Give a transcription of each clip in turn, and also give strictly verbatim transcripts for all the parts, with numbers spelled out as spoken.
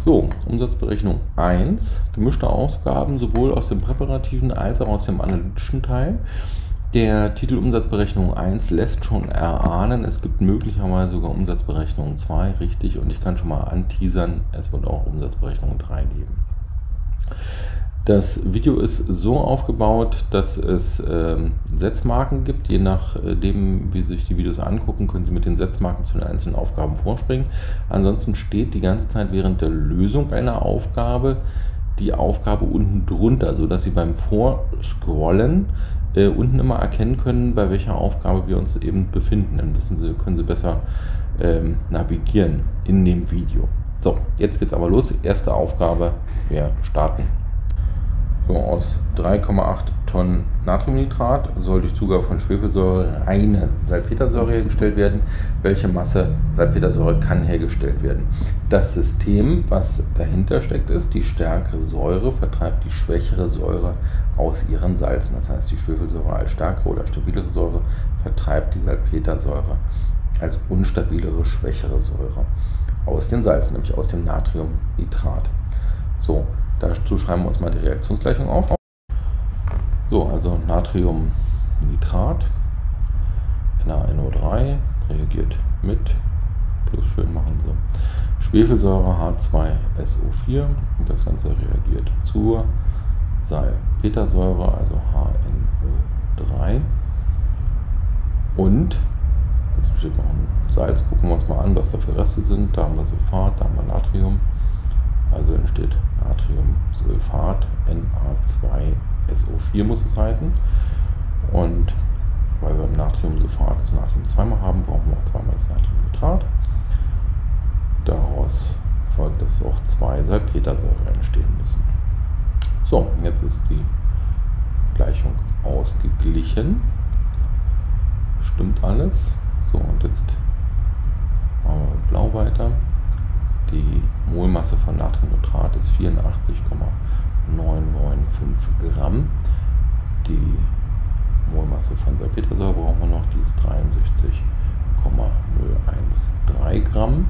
So, Umsatzberechnung eins, gemischte Aufgaben sowohl aus dem präparativen als auch aus dem analytischen Teil. Der Titel Umsatzberechnung eins lässt schon erahnen, es gibt möglicherweise sogar Umsatzberechnung zwei, richtig, und ich kann schon mal anteasern, es wird auch Umsatzberechnung drei geben. Das Video ist so aufgebaut, dass es ähm, Setzmarken gibt. Je nachdem, wie Sie sich die Videos angucken, können Sie mit den Setzmarken zu den einzelnen Aufgaben vorspringen. Ansonsten steht die ganze Zeit während der Lösung einer Aufgabe die Aufgabe unten drunter, sodass Sie beim Vorscrollen äh, unten immer erkennen können, bei welcher Aufgabe wir uns eben befinden. Dann wissen Sie, können Sie besser ähm, navigieren in dem Video. So, jetzt geht es aber los. Erste Aufgabe, wir starten. So, aus drei Komma acht Tonnen Natriumnitrat soll durch Zugabe von Schwefelsäure reine Salpetersäure hergestellt werden. Welche Masse Salpetersäure kann hergestellt werden? Das System, was dahinter steckt, ist, die stärkere Säure vertreibt die schwächere Säure aus ihren Salzen. Das heißt, die Schwefelsäure als stärkere oder stabilere Säure vertreibt die Salpetersäure als unstabilere, schwächere Säure aus den Salzen, nämlich aus dem Natriumnitrat. So. Dazu schreiben wir uns mal die Reaktionsgleichung auf. So, also Natriumnitrat, N a N O drei, reagiert mit, plus schön machen so, Schwefelsäure H zwei S O vier und das Ganze reagiert zur Salpetersäure, also H N O drei. Und, jetzt besteht noch ein Salz, gucken wir uns mal an, was da für Reste sind. Da haben wir Sulfat, da haben wir Natrium. Also entsteht Natriumsulfat, N a zwei S O vier muss es heißen. Und weil wir im Natriumsulfat das Natrium zweimal haben, brauchen wir auch zweimal das Natriumnitrat. Daraus folgt, dass auch zwei Salpetersäure entstehen müssen. So, jetzt ist die Gleichung ausgeglichen. Stimmt alles. So, und jetzt machen wir mit Blau weiter. Die Molmasse von Natriumnitrat ist vierundachtzig Komma neunhundertfünfundneunzig Gramm. Die Molmasse von Salpetersäure brauchen wir noch, die ist dreiundsechzig Komma null eins drei Gramm.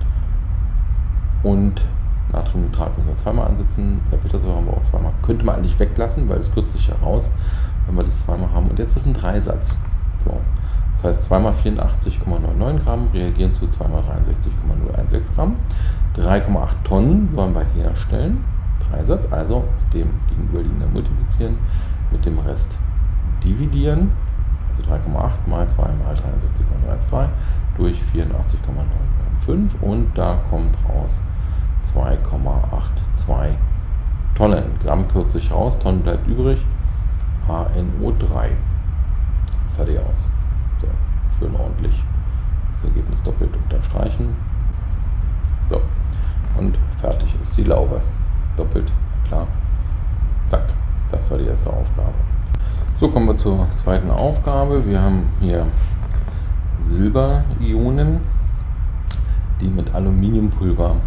Und Natriumnitrat müssen wir zweimal ansetzen, Salpetersäure haben wir auch zweimal. Könnte man eigentlich weglassen, weil es kürzt sich heraus, wenn wir das zweimal haben. Und jetzt ist ein Dreisatz. So. Das heißt, zwei mal vierundachtzig Komma neunundneunzig Gramm reagieren zu zwei mal dreiundsechzig Komma null eins sechs Gramm. drei Komma acht Tonnen sollen wir herstellen. Dreisatz, also dem gegenüberliegenden multiplizieren, mit dem Rest dividieren. Also drei Komma acht mal zwei mal dreiundsechzig Komma null eins zwei durch vierundachtzig Komma neunhundertfünfundneunzig und da kommt raus zwei Komma zweiundachtzig Tonnen. Gramm kürzt sich raus, Tonnen bleibt übrig. H N O drei. Fertig aus. So, schön ordentlich das Ergebnis doppelt unterstreichen. So, und fertig ist die Laube. Doppelt, klar. Zack, das war die erste Aufgabe. So, kommen wir zur zweiten Aufgabe. Wir haben hier Silberionen, die mit Aluminiumpulver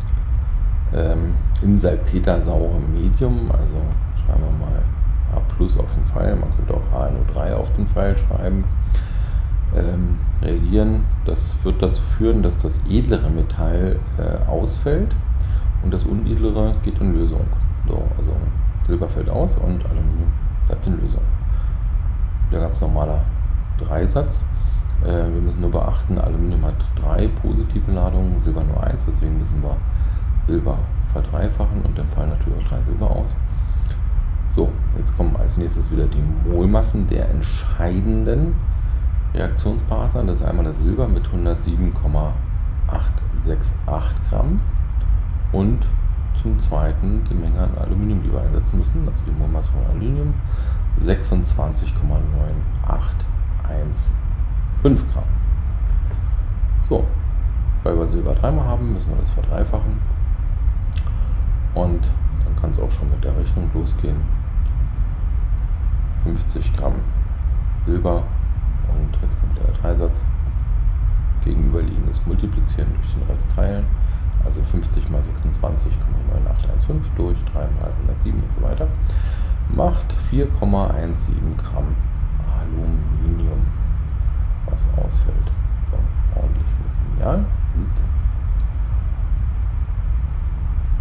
ähm, in salpetersaurem Medium, also schreiben wir mal A plus auf den Pfeil, man könnte auch H N O drei auf den Pfeil schreiben, ähm, reagieren. Das wird dazu führen, dass das edlere Metall äh, ausfällt und das unedlere geht in Lösung. So, also Silber fällt aus und Aluminium bleibt in Lösung. Der ganz normaler Dreisatz. Äh, wir müssen nur beachten, Aluminium hat drei positive Ladungen, Silber nur eins, deswegen müssen wir Silber verdreifachen und dann fallen natürlich auch drei Silber aus. So, jetzt kommen als nächstes wieder die Molmassen der entscheidenden Reaktionspartner. Das ist einmal das Silber mit hundertsieben Komma achthundertachtundsechzig Gramm und zum zweiten die Menge an Aluminium, die wir einsetzen müssen, also die Molmasse von Aluminium, sechsundzwanzig Komma neunundachtzig Gramm. So, weil wir Silber dreimal haben, müssen wir das verdreifachen und dann kann es auch schon mit der Rechnung losgehen. fünfzig Gramm Silber und jetzt kommt der Dreisatz. Gegenüberliegendes multiplizieren durch den Rest teilen. Also fünfzig mal sechsundzwanzig Komma neunundachtzig durch drei mal hundertsieben und so weiter. Macht vier Komma siebzehn Gramm Aluminium, was ausfällt. So, ordentlich mit Lineal.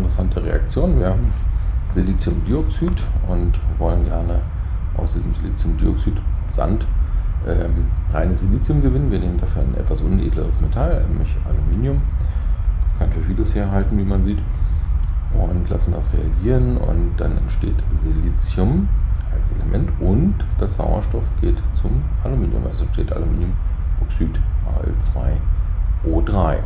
interessante Reaktion. Wir haben Siliziumdioxid und wollen gerne aus diesem Siliziumdioxid Sand ähm, reines Silizium gewinnen. Wir nehmen dafür ein etwas unedleres Metall, nämlich Aluminium. Kann für vieles herhalten, wie man sieht. Und lassen das reagieren und dann entsteht Silizium als Element und das Sauerstoff geht zum Aluminium. Also entsteht Aluminiumoxid A L zwei O drei.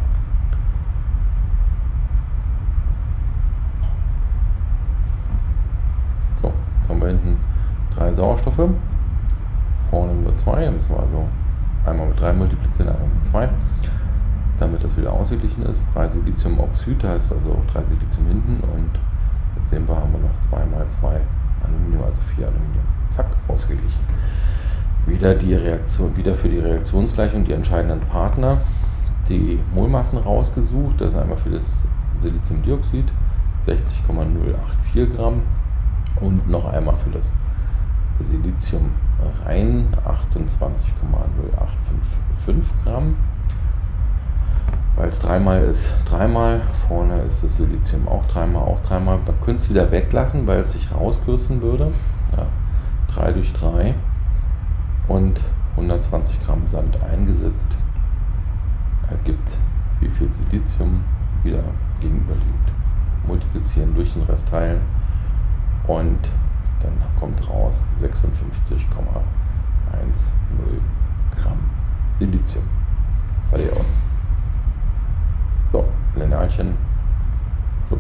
So, jetzt haben wir hinten drei Sauerstoffe, vorne nur zwei, da müssen wir also einmal mit drei multiplizieren, einmal mit zwei, damit das wieder ausgeglichen ist. drei Siliziumoxid, da heißt also auch drei Silizium hinten und jetzt sehen wir, haben wir noch zwei mal zwei Aluminium, also vier Aluminium. Zack, ausgeglichen. Wieder, die Reaktion, wieder für die Reaktionsgleichung die entscheidenden Partner, die Molmassen rausgesucht. Das ist einmal für das Siliziumdioxid sechzig Komma null acht vier Gramm und noch einmal für das Silizium rein achtundzwanzig Komma null acht fünf fünf Gramm. Weil es dreimal ist, dreimal, vorne ist das Silizium auch dreimal, auch dreimal. Man könnte es wieder weglassen, weil es sich rauskürzen würde. Ja, drei durch drei und hundertzwanzig Gramm Sand eingesetzt ergibt, wie viel Silizium wieder gegenüberliegt. Multiplizieren durch den Rest teilen und dann kommt raus sechsundfünfzig Komma zehn Gramm Silizium. Fertig aus. So, Linealchen. So.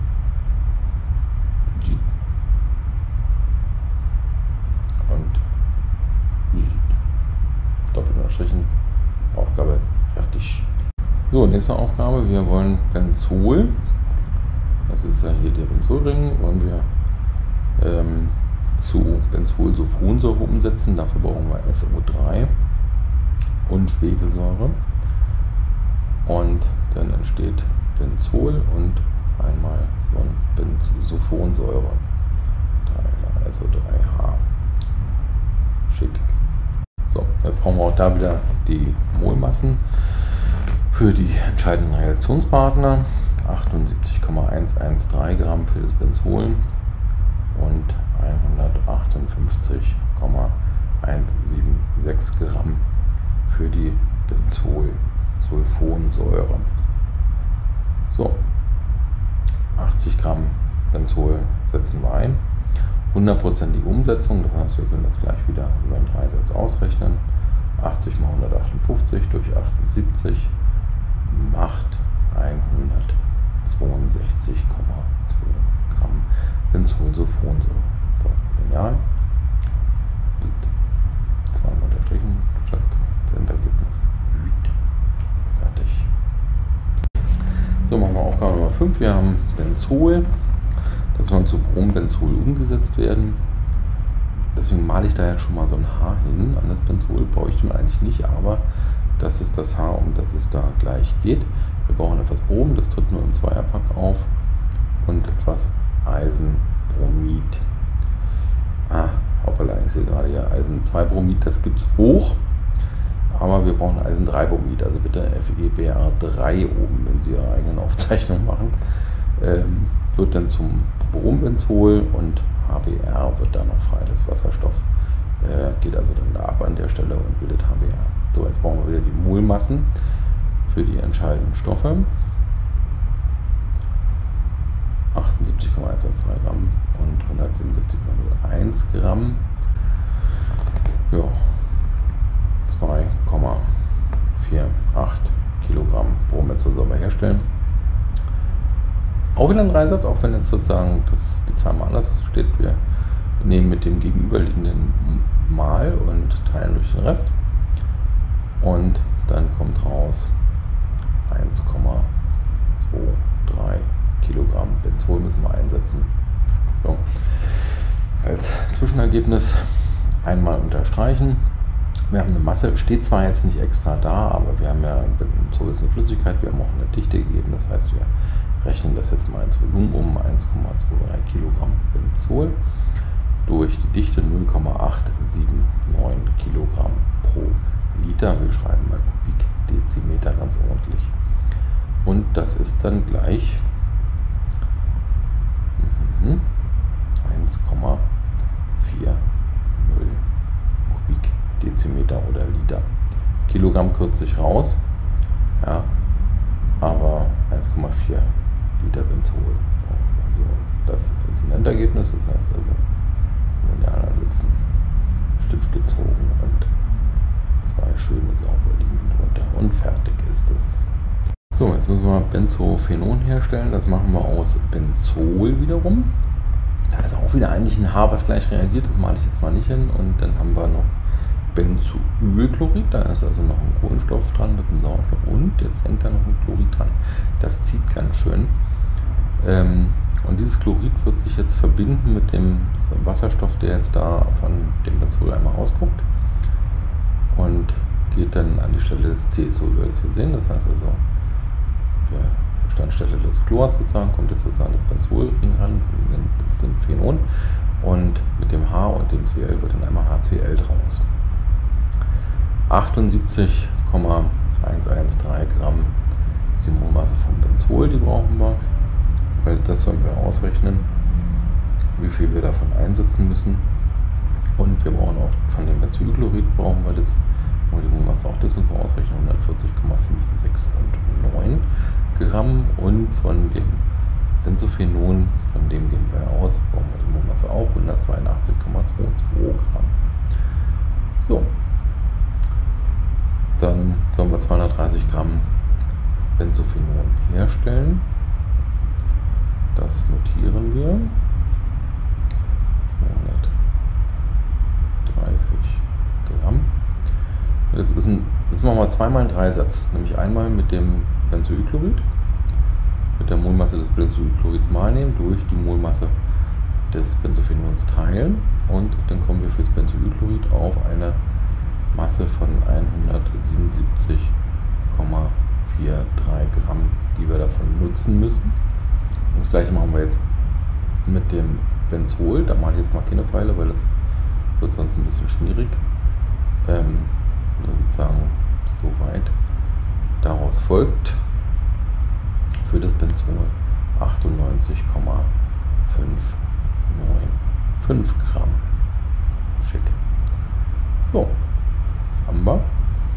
Und doppelt unterstrichen. Aufgabe fertig. So, nächste Aufgabe. Wir wollen Benzol. Das ist ja hier der Benzolring. Wollen wir ähm, zu Benzolsulfonsäure umsetzen. Dafür brauchen wir S O drei und Schwefelsäure. Und dann entsteht Benzol und einmal so ein Benzofonsäure. S O drei H. Schick. So, jetzt brauchen wir auch da wieder die Molmassen für die entscheidenden Reaktionspartner. achtundsiebzig Komma hundertdreizehn Gramm für das Benzol und hundertachtundfünfzig Komma hundertsechsundsiebzig Gramm für die Benzolsulfonsäure. So, achtzig Gramm Benzol setzen wir ein. hundertprozentige Umsetzung, das heißt, wir können das gleich wieder über den Dreisatz ausrechnen. achtzig mal hundertachtundfünfzig durch achtundsiebzig macht hundertzweiundsechzig Komma zwei Gramm Benzolsulfonsäure. So, lineal. Zweimal unterstrichen, zack, das Endergebnis. Fertig. So, machen wir Aufgabe Nummer fünf. Wir haben Benzol. Das soll zu Brombenzol umgesetzt werden. Deswegen male ich da jetzt schon mal so ein H hin. An das Benzol bräuchte man eigentlich nicht, aber das ist das H, um das es da gleich geht. Wir brauchen etwas Brom, das tritt nur im Zweierpack auf, und etwas Eisenbromid. Ah, hoppala, ich sehe gerade hier Eisen zwei Bromid, das gibt es hoch, aber wir brauchen Eisen drei Bromid, also bitte F E B R drei oben, wenn Sie Ihre eigenen Aufzeichnungen machen. Ähm, wird dann zum Brombenzol und H B R wird dann noch frei, das Wasserstoff äh, geht also dann da ab an der Stelle und bildet H B R. So, jetzt brauchen wir wieder die Molmassen für die entscheidenden Stoffe. achtundsiebzig Komma hundertzweiundzwanzig Gramm und hundertsiebenundsechzig Komma null eins Gramm. Ja, zwei Komma achtundvierzig Kilogramm Brombenzol sollen wir herstellen. Auch wieder ein Dreisatz, auch wenn jetzt sozusagen das, die Zahl mal anders steht. Wir nehmen mit dem gegenüberliegenden mal und teilen durch den Rest. Und dann kommt raus eins Komma drei Kilogramm Benzol müssen wir einsetzen. So. Als Zwischenergebnis einmal unterstreichen. Wir haben eine Masse, steht zwar jetzt nicht extra da, aber wir haben ja, Benzol ist eine Flüssigkeit, wir haben auch eine Dichte gegeben, das heißt, wir rechnen das jetzt mal ins Volumen um, eins Komma dreiundzwanzig Kilogramm Benzol durch die Dichte null Komma acht sieben neun Kilogramm pro Liter. Wir schreiben mal Kubikdezimeter ganz ordentlich. Und das ist dann gleich eins Komma vier null Kubikdezimeter oder Liter. Kilogramm kürze ich raus, ja, aber eins Komma vier Liter Benzol. Also das ist ein Endergebnis, das heißt also, in den anderen sitzen Stift gezogen und zwei schöne saubere Linien drunter und fertig ist es. So, jetzt müssen wir Benzophenon herstellen, das machen wir aus Benzol wiederum. Da ist auch wieder eigentlich ein Haar, was gleich reagiert, das male ich jetzt mal nicht hin. Und dann haben wir noch Benzoylchlorid, da ist also noch ein Kohlenstoff dran mit dem Sauerstoff und jetzt hängt da noch ein Chlorid dran. Das zieht ganz schön. Ähm, und dieses Chlorid wird sich jetzt verbinden mit dem Wasserstoff, der jetzt da von dem Benzol einmal rausguckt und geht dann an die Stelle des C-Sol, das wir sehen. Das heißt also, wir anstelle des Chlors sozusagen kommt jetzt sozusagen das Benzol ran, das ist ein Phenon, und mit dem H und dem Cl wird dann einmal H C L draus. achtundsiebzig Komma hundertzdreizehn Gramm ist die Molmasse vom Benzol, die brauchen wir, weil das sollen wir ausrechnen, wie viel wir davon einsetzen müssen. Und wir brauchen auch von dem Benzylchlorid, brauchen wir das, die Molmasse auch, das müssen wir ausrechnen, hundertvierzig Komma fünf sechs neun Gramm, und von dem Benzophenon, von dem gehen wir aus, brauchen wir die Molmasse auch, hundertzweiundachtzig Komma zweiundzwanzig Gramm. So, dann sollen wir zweihundertdreißig Gramm Benzophenon herstellen. Das notieren wir. zweihundertdreißig Gramm. Jetzt, ist ein, jetzt machen wir zweimal einen Dreisatz, nämlich einmal mit dem Benzylchlorid, mit der Molmasse des Benzylchlorids mal nehmen, durch die Molmasse des Benzophenons teilen, und dann kommen wir fürs Benzylchlorid auf eine Masse von hundertsiebenundsiebzig Komma dreiundvierzig Gramm, die wir davon nutzen müssen. Und das gleiche machen wir jetzt mit dem Benzol. Da mache ich jetzt mal keine Pfeile, weil das wird sonst ein bisschen schwierig. Ähm, sozusagen soweit daraus folgt für das Benzol achtundneunzig Komma fünfhundertfünfundneunzig Gramm. Schick. So, haben wir.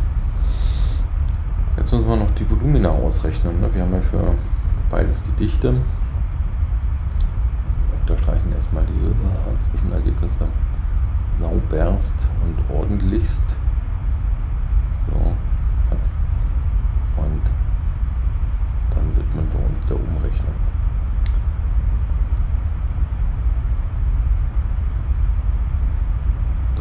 Jetzt müssen wir noch die Volumina ausrechnen. Wir haben ja für beides die Dichte. Unterstreichen erstmal die äh, Zwischenergebnisse sauberst und ordentlichst. So, zack. Und dann widmen wir uns der Umrechnung. Da.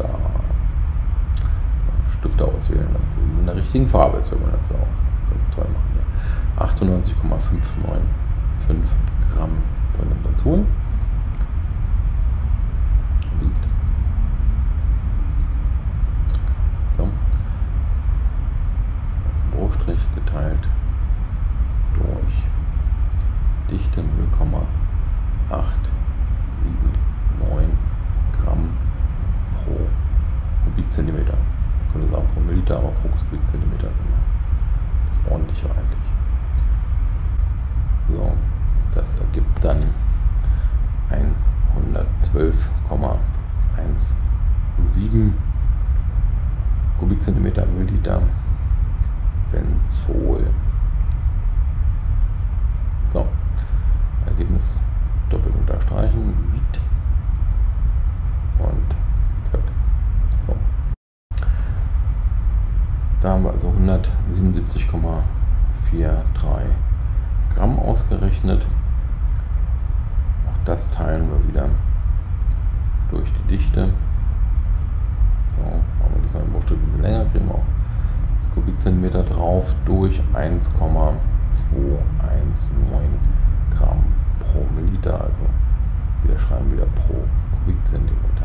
Stifte auswählen, damit es in der richtigen Farbe ist, wenn man das auch ganz toll machen. Ja. achtundneunzig Komma fünfhundertfünfundneunzig Gramm von dem Benzol. So. Bruchstrich geteilt durch Dichte null Komma acht sieben neun Gramm pro Kubikzentimeter. Ich könnte sagen pro Milliliter, aber pro Kubikzentimeter ist immer das ordentliche eigentlich. So, das ergibt dann hundertzwölf Komma siebzehn Kubikzentimeter Milliliter Benzol. So, Ergebnis doppelt unterstreichen, und zack. So. Da haben wir also hundertsiebenundsiebzig Komma dreiundvierzig Gramm ausgerechnet. Auch das teilen wir wieder durch die Dichte. So, machen wir diesmal im Bruchstück ein bisschen länger, kriegen wir auch das Kubikzentimeter drauf, durch eins Komma zweihundertneunzehn Gramm pro Milliliter, also wieder schreiben wieder pro Kubikzentimeter.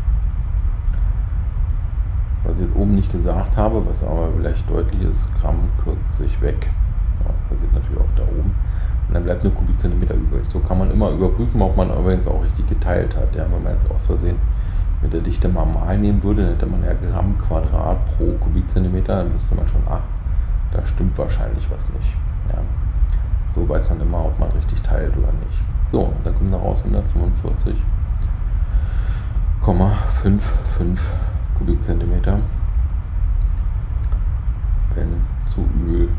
Was ich jetzt oben nicht gesagt habe, was aber vielleicht deutlich ist, Gramm kürzt sich weg. Das passiert natürlich auch da oben. Und dann bleibt eine Kubikzentimeter übrig. So kann man immer überprüfen, ob man aber jetzt auch richtig geteilt hat. Ja, wenn man jetzt aus Versehen mit der Dichte mal mal nehmen würde, dann hätte man ja Gramm Quadrat pro Kubikzentimeter, dann wüsste man schon, ah, da stimmt wahrscheinlich was nicht. Ja. So weiß man immer, ob man richtig teilt oder nicht. So, dann kommt daraus hundertfünfundvierzig Komma fünf fünf Kubikzentimeter Benzylchlorid.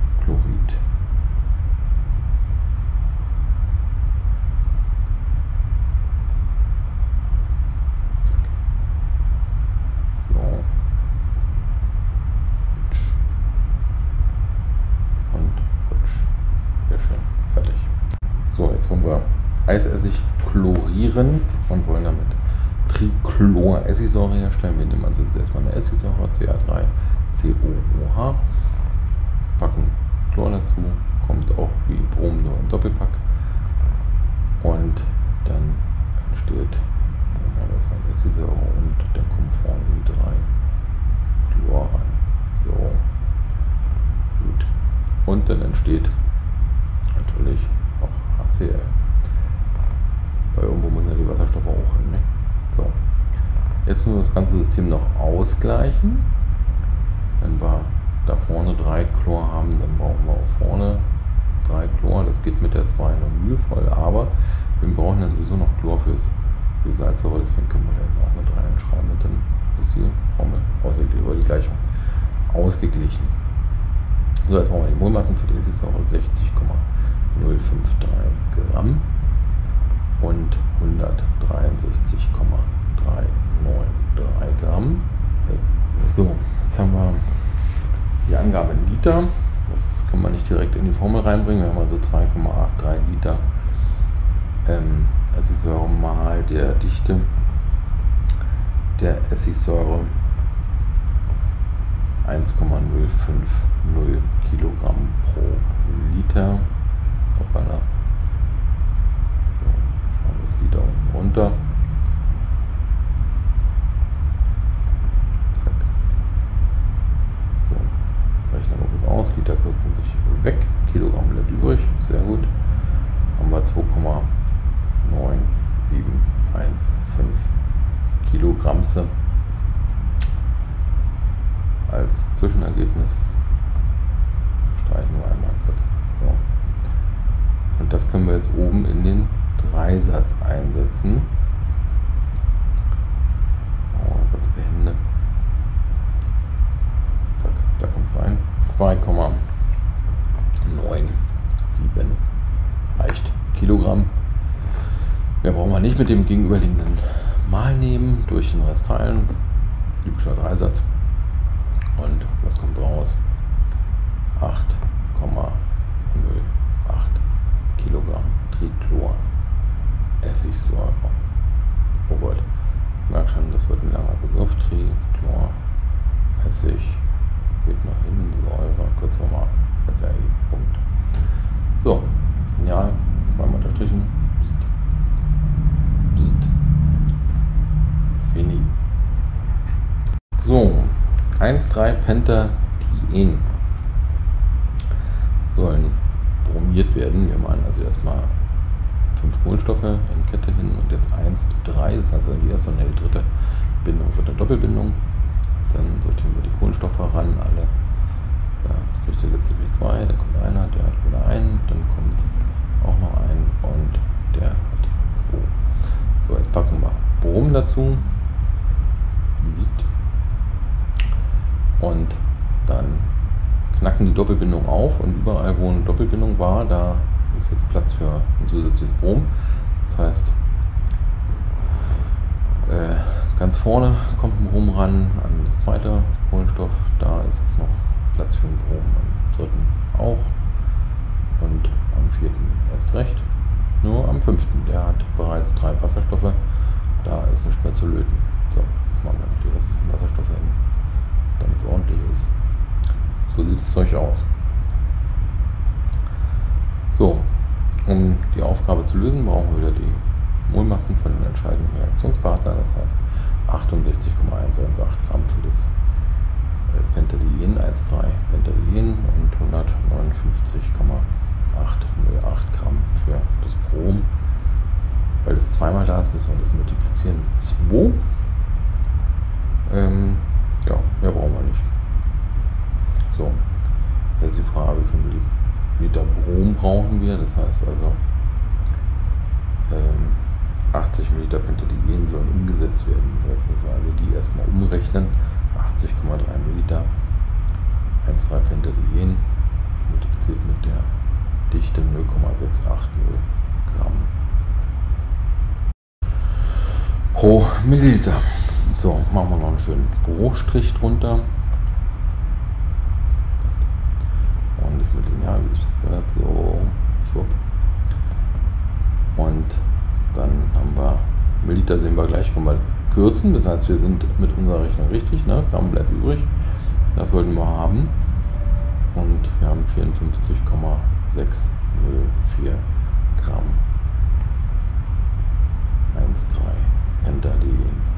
So. Und rutsch. Sehr schön. Fertig. So, jetzt wollen wir Eisessig chlorieren und wollen damit Trichlor-Essigsäure herstellen. Wir nehmen also jetzt erstmal eine Essigsäure, C A drei C O O H, packen Chlor dazu, kommt auch wie Brom nur im Doppelpack und dann entsteht dann erstmal eine Essigsäure und dann kommen vorne die drei Chlor rein. So, gut. Und dann entsteht natürlich auch H C L. Weil irgendwo muss ja die Wasserstoffe auch hin. Ne? So. Jetzt müssen wir das ganze System noch ausgleichen. Wenn wir da vorne drei Chlor haben, dann brauchen wir auch vorne drei Chlor. Das geht mit der zwei noch mühevoll, aber wir brauchen ja sowieso noch Chlor fürs, für die Salzsäure, deswegen können wir da auch eine drei hinschreiben und dann ist die Formel ausgeglichen, oder die Gleichung ausgeglichen. So, jetzt brauchen wir die Molmassen für die Essigsäure sechzig Komma null fünf drei Gramm und hundertdreiundsechzig Komma drei neun drei Gramm. So, jetzt haben wir die Angabe in Liter. Das kann man nicht direkt in die Formel reinbringen. Wir haben also zwei Komma dreiundachtzig Liter ähm, Essigsäure mal der Dichte der Essigsäure eins Komma null fünf null Kilogramm pro Liter. Hoppala. Liter unten runter. Zack. So, rechnen wir kurz aus. Liter kürzen sich weg. Kilogramm bleibt übrig. Sehr gut. Haben wir zwei Komma neun sieben eins fünf Kilogramm als Zwischenergebnis. Streichen wir einmal. Zack. So. Und das können wir jetzt oben in den Dreisatz einsetzen. Oh, ganz behende. Zack, da kommt es rein. zwei Komma neun sieben reicht Kilogramm. Mehr brauchen wir nicht mit dem gegenüberliegenden Mal nehmen, durch den Rest teilen. Typischer Dreisatz. Und was kommt raus? acht Komma null acht Kilogramm Trichlor Essigsäure. Oh Gott, ich merke schon, das wird ein langer Begriff. Trichlor Essig geht nach hinten, Säure, kurz mal S R I. Punkt. So, genial, zweimal unterstrichen. Fini. So, eins Komma drei Pentadien sollen bromiert werden. Wir machen also erstmal fünf Kohlenstoffe in Kette hin und jetzt eins, drei, das heißt die erste und die dritte Bindung wird eine Doppelbindung. Dann sortieren wir die Kohlenstoffe ran, alle. Da kriegt der letztlich zwei, da kommt einer, der hat wieder einen, dann kommt auch noch ein und der hat zwei. So, jetzt packen wir Brom dazu. Und dann knacken die Doppelbindung auf und überall, wo eine Doppelbindung war, da ist jetzt Platz für ein zusätzliches Brom. Das heißt, äh, ganz vorne kommt ein Brom ran an das zweite Kohlenstoff, da ist jetzt noch Platz für ein Brom, am dritten auch und am vierten erst recht. Nur am fünften, der hat bereits drei Wasserstoffe, da ist nichts mehr zu löten. So, jetzt machen wir noch die restlichen Wasserstoffe hin, damit es ordentlich ist. So sieht das Zeug aus. So, um die Aufgabe zu lösen, brauchen wir wieder die Molmassen von den entscheidenden Reaktionspartnern, das heißt achtundsechzig Komma hundertachtzehn Gramm für das Pentadien, eins Komma drei Pentadien und hundertneunundfünfzig Komma achthundertacht Gramm für das Brom. Weil es zweimal da ist, müssen wir das multiplizieren mit zwei. Ähm, ja, mehr brauchen wir nicht. So, jetzt die Frage, wie viel Liter Brom brauchen wir? Das heißt also, ähm, achtzig Milliliter Pentadien sollen umgesetzt werden. Jetzt müssen wir also die erstmal umrechnen. achtzig Komma drei Milliliter, eins Komma drei Pentadien, multipliziert mit der Dichte null Komma sechs acht null Gramm pro Milliliter. So, machen wir noch einen schönen Bruchstrich drunter. Ordentlich mit Lineal, wie sich das gehört. So, schwupp. Und dann haben wir Milliliter, sehen wir gleich, können wir kürzen. Das heißt, wir sind mit unserer Rechnung richtig. Ne? Gramm bleibt übrig. Das wollten wir haben. Und wir haben vierundfünfzig Komma sechs null vier Gramm eins Komma drei Pentadien.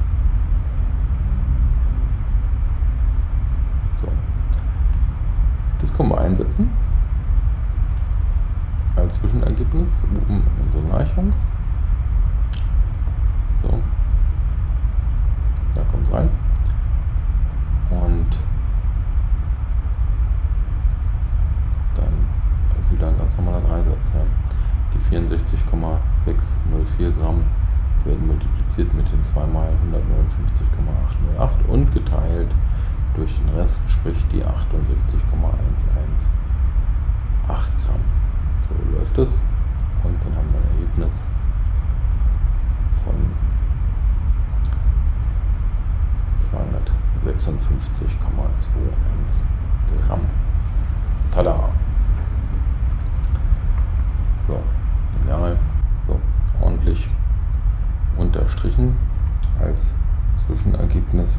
So. Das können wir einsetzen als Zwischenergebnis oben in unsere Gleichung. So. Da kommt es rein. Und dann ist wieder ein ganz normaler Dreisatz. Ja. Die vierundsechzig Komma sechs null vier Gramm werden multipliziert mit den zwei mal hundertneunundfünfzig Komma acht null acht und geteilt durch den Rest, sprich die achtundsechzig Komma eins eins acht Gramm. So läuft es. Und dann haben wir ein Ergebnis von zweihundertsechsundfünfzig Komma einundzwanzig Gramm. Tada! So, Lineal, so, ordentlich unterstrichen als Zwischenergebnis.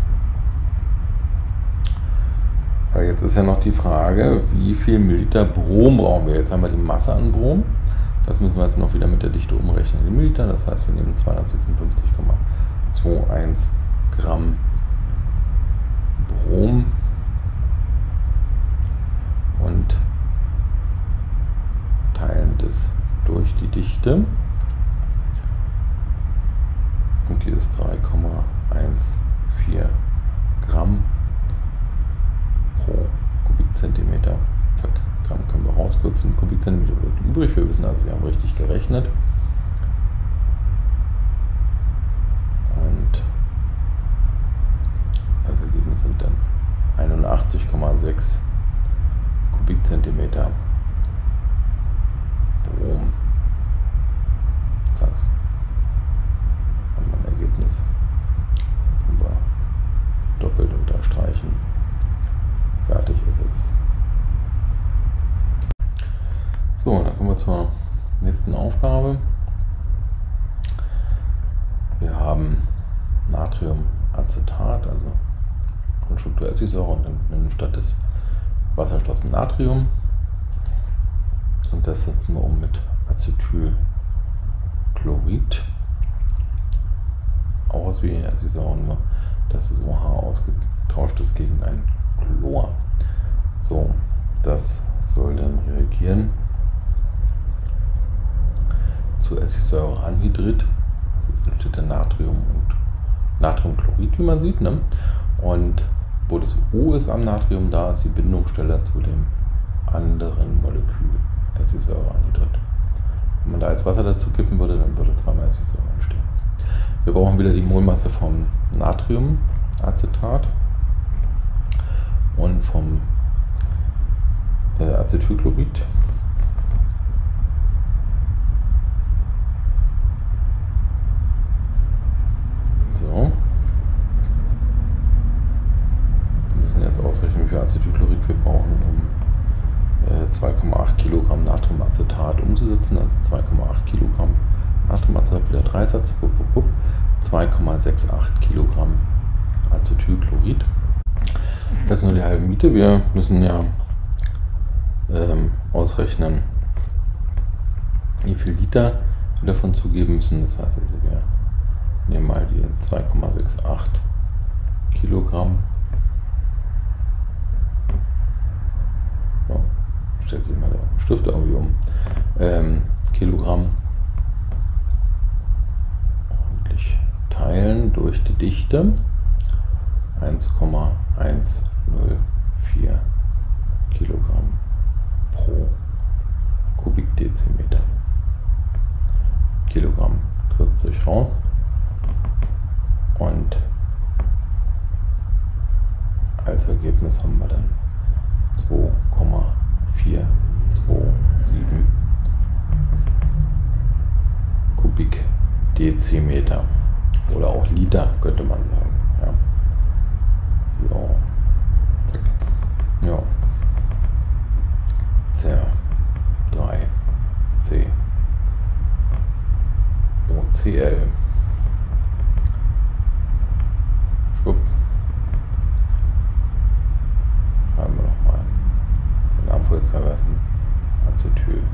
Aber jetzt ist ja noch die Frage, wie viel Milliliter Brom brauchen wir? Jetzt haben wir die Masse an Brom. Das müssen wir jetzt noch wieder mit der Dichte umrechnen in Milliliter. Das heißt, wir nehmen zweihundertsechsundfünfzig Komma einundzwanzig Gramm Brom und teilen das durch die Dichte. Und die ist drei Komma vierzehn Gramm pro Kubikzentimeter. Zack, Gramm können wir rauskürzen. Kubikzentimeter bleibt übrig. Wir wissen also, wir haben richtig gerechnet. Und das Ergebnis sind dann einundachtzig Komma sechs Kubikzentimeter Brom. Zack. Haben wir ein Ergebnis. Können wir doppelt unterstreichen. Fertig ist es. So, dann kommen wir zur nächsten Aufgabe. Wir haben Natriumacetat, also Grundstruktur Essigsäure, und dann nehmen statt des Wasserstoffs Natrium. Und das setzen wir um mit Acetylchlorid. Auch aus wie Essigsäure, nur dass das O H ausgetauscht ist gegen ein Chlor. So, das soll dann reagieren zu Essigsäureanhydrid. Also entsteht dann Natrium und Natriumchlorid, wie man sieht. Ne? Und wo das O ist am Natrium, da ist die Bindungsstelle zu dem anderen Molekül, Essigsäureanhydrid. Wenn man da jetzt Wasser dazu kippen würde, dann würde zweimal Essigsäure entstehen. Wir brauchen wieder die Molmasse vom Natriumacetat und vom äh, Acetylchlorid. So. Wir müssen jetzt ausrechnen, wie viel Acetylchlorid wir brauchen, um äh, zwei Komma acht Kilogramm Natriumacetat umzusetzen. Also zwei Komma acht Kilogramm Natriumacetat, wieder Dreisatz, zwei Komma achtundsiebzig Kilogramm Acetylchlorid. Das ist nur die halbe Miete. Wir müssen ja ähm, ausrechnen, wie viel Liter wir davon zugeben müssen. Das heißt also, wir nehmen mal die zwei Komma achtundsechzig Kilogramm. So, stellt sich mal der Stift irgendwie um. Ähm, Kilogramm. Ordentlich teilen durch die Dichte. eins Komma hundertvierzehn Kilogramm pro Kubikdezimeter. Kilogramm kürzt sich ich raus. Und als Ergebnis haben wir dann zwei Komma vier zwei sieben Kubik Dezimeter oder auch Liter, könnte man sagen. Ja. So, zack. Ja. C drei C O C L. Schwupp. Schreiben wir noch mal den Namen vollständig hin. Acetylchlorid.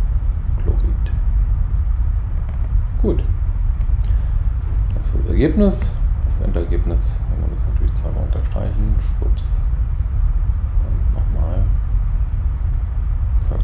Gut. Das ist das Ergebnis. Das Endergebnis, wenn wir das natürlich zweimal unterstreichen. Schwupps. Und nochmal. Zack.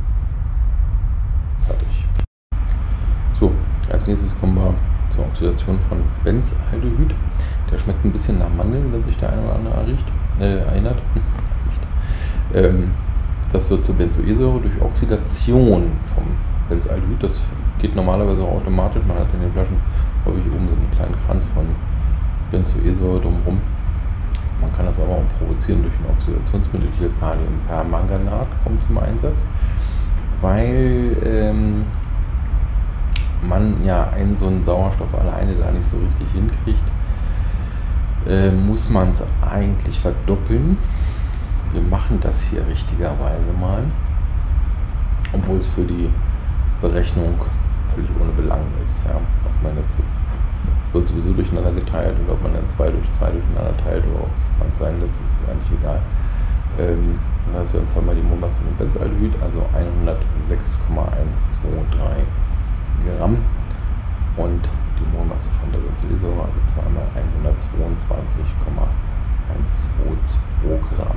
Fertig. So, als nächstes kommen wir zur Oxidation von Benzaldehyd. Der schmeckt ein bisschen nach Mandeln, wenn sich der eine oder andere riecht, äh, erinnert. ähm, das wird zur Benzoesäure durch Oxidation vom Benzaldehyd. Das geht normalerweise auch automatisch. Man hat in den Flaschen häufig oben so einen kleinen Kranz von Benzoesäure drumherum. Man kann das aber auch provozieren durch ein Oxidationsmittel. Hier Kaliumpermanganat kommt zum Einsatz, weil ähm, man ja einen so einen Sauerstoff alleine da nicht so richtig hinkriegt, äh, muss man es eigentlich verdoppeln. Wir machen das hier richtigerweise mal, obwohl es für die Berechnung völlig ohne Belang ist. Ja. Ob man jetzt das wird sowieso durcheinander geteilt und ob man dann zwei durch zwei durcheinander teilt oder ob es man sein lässt, ist eigentlich egal. Ähm, das heißt, wir haben zweimal die Molmasse von dem Benzaldehyd, also hundertsechs Komma hundertzweiundzwanzig Gramm und die Molmasse von der Benzoesäure, also zweimal hundertzweiundzwanzig Komma hundertzweiundzwanzig Gramm.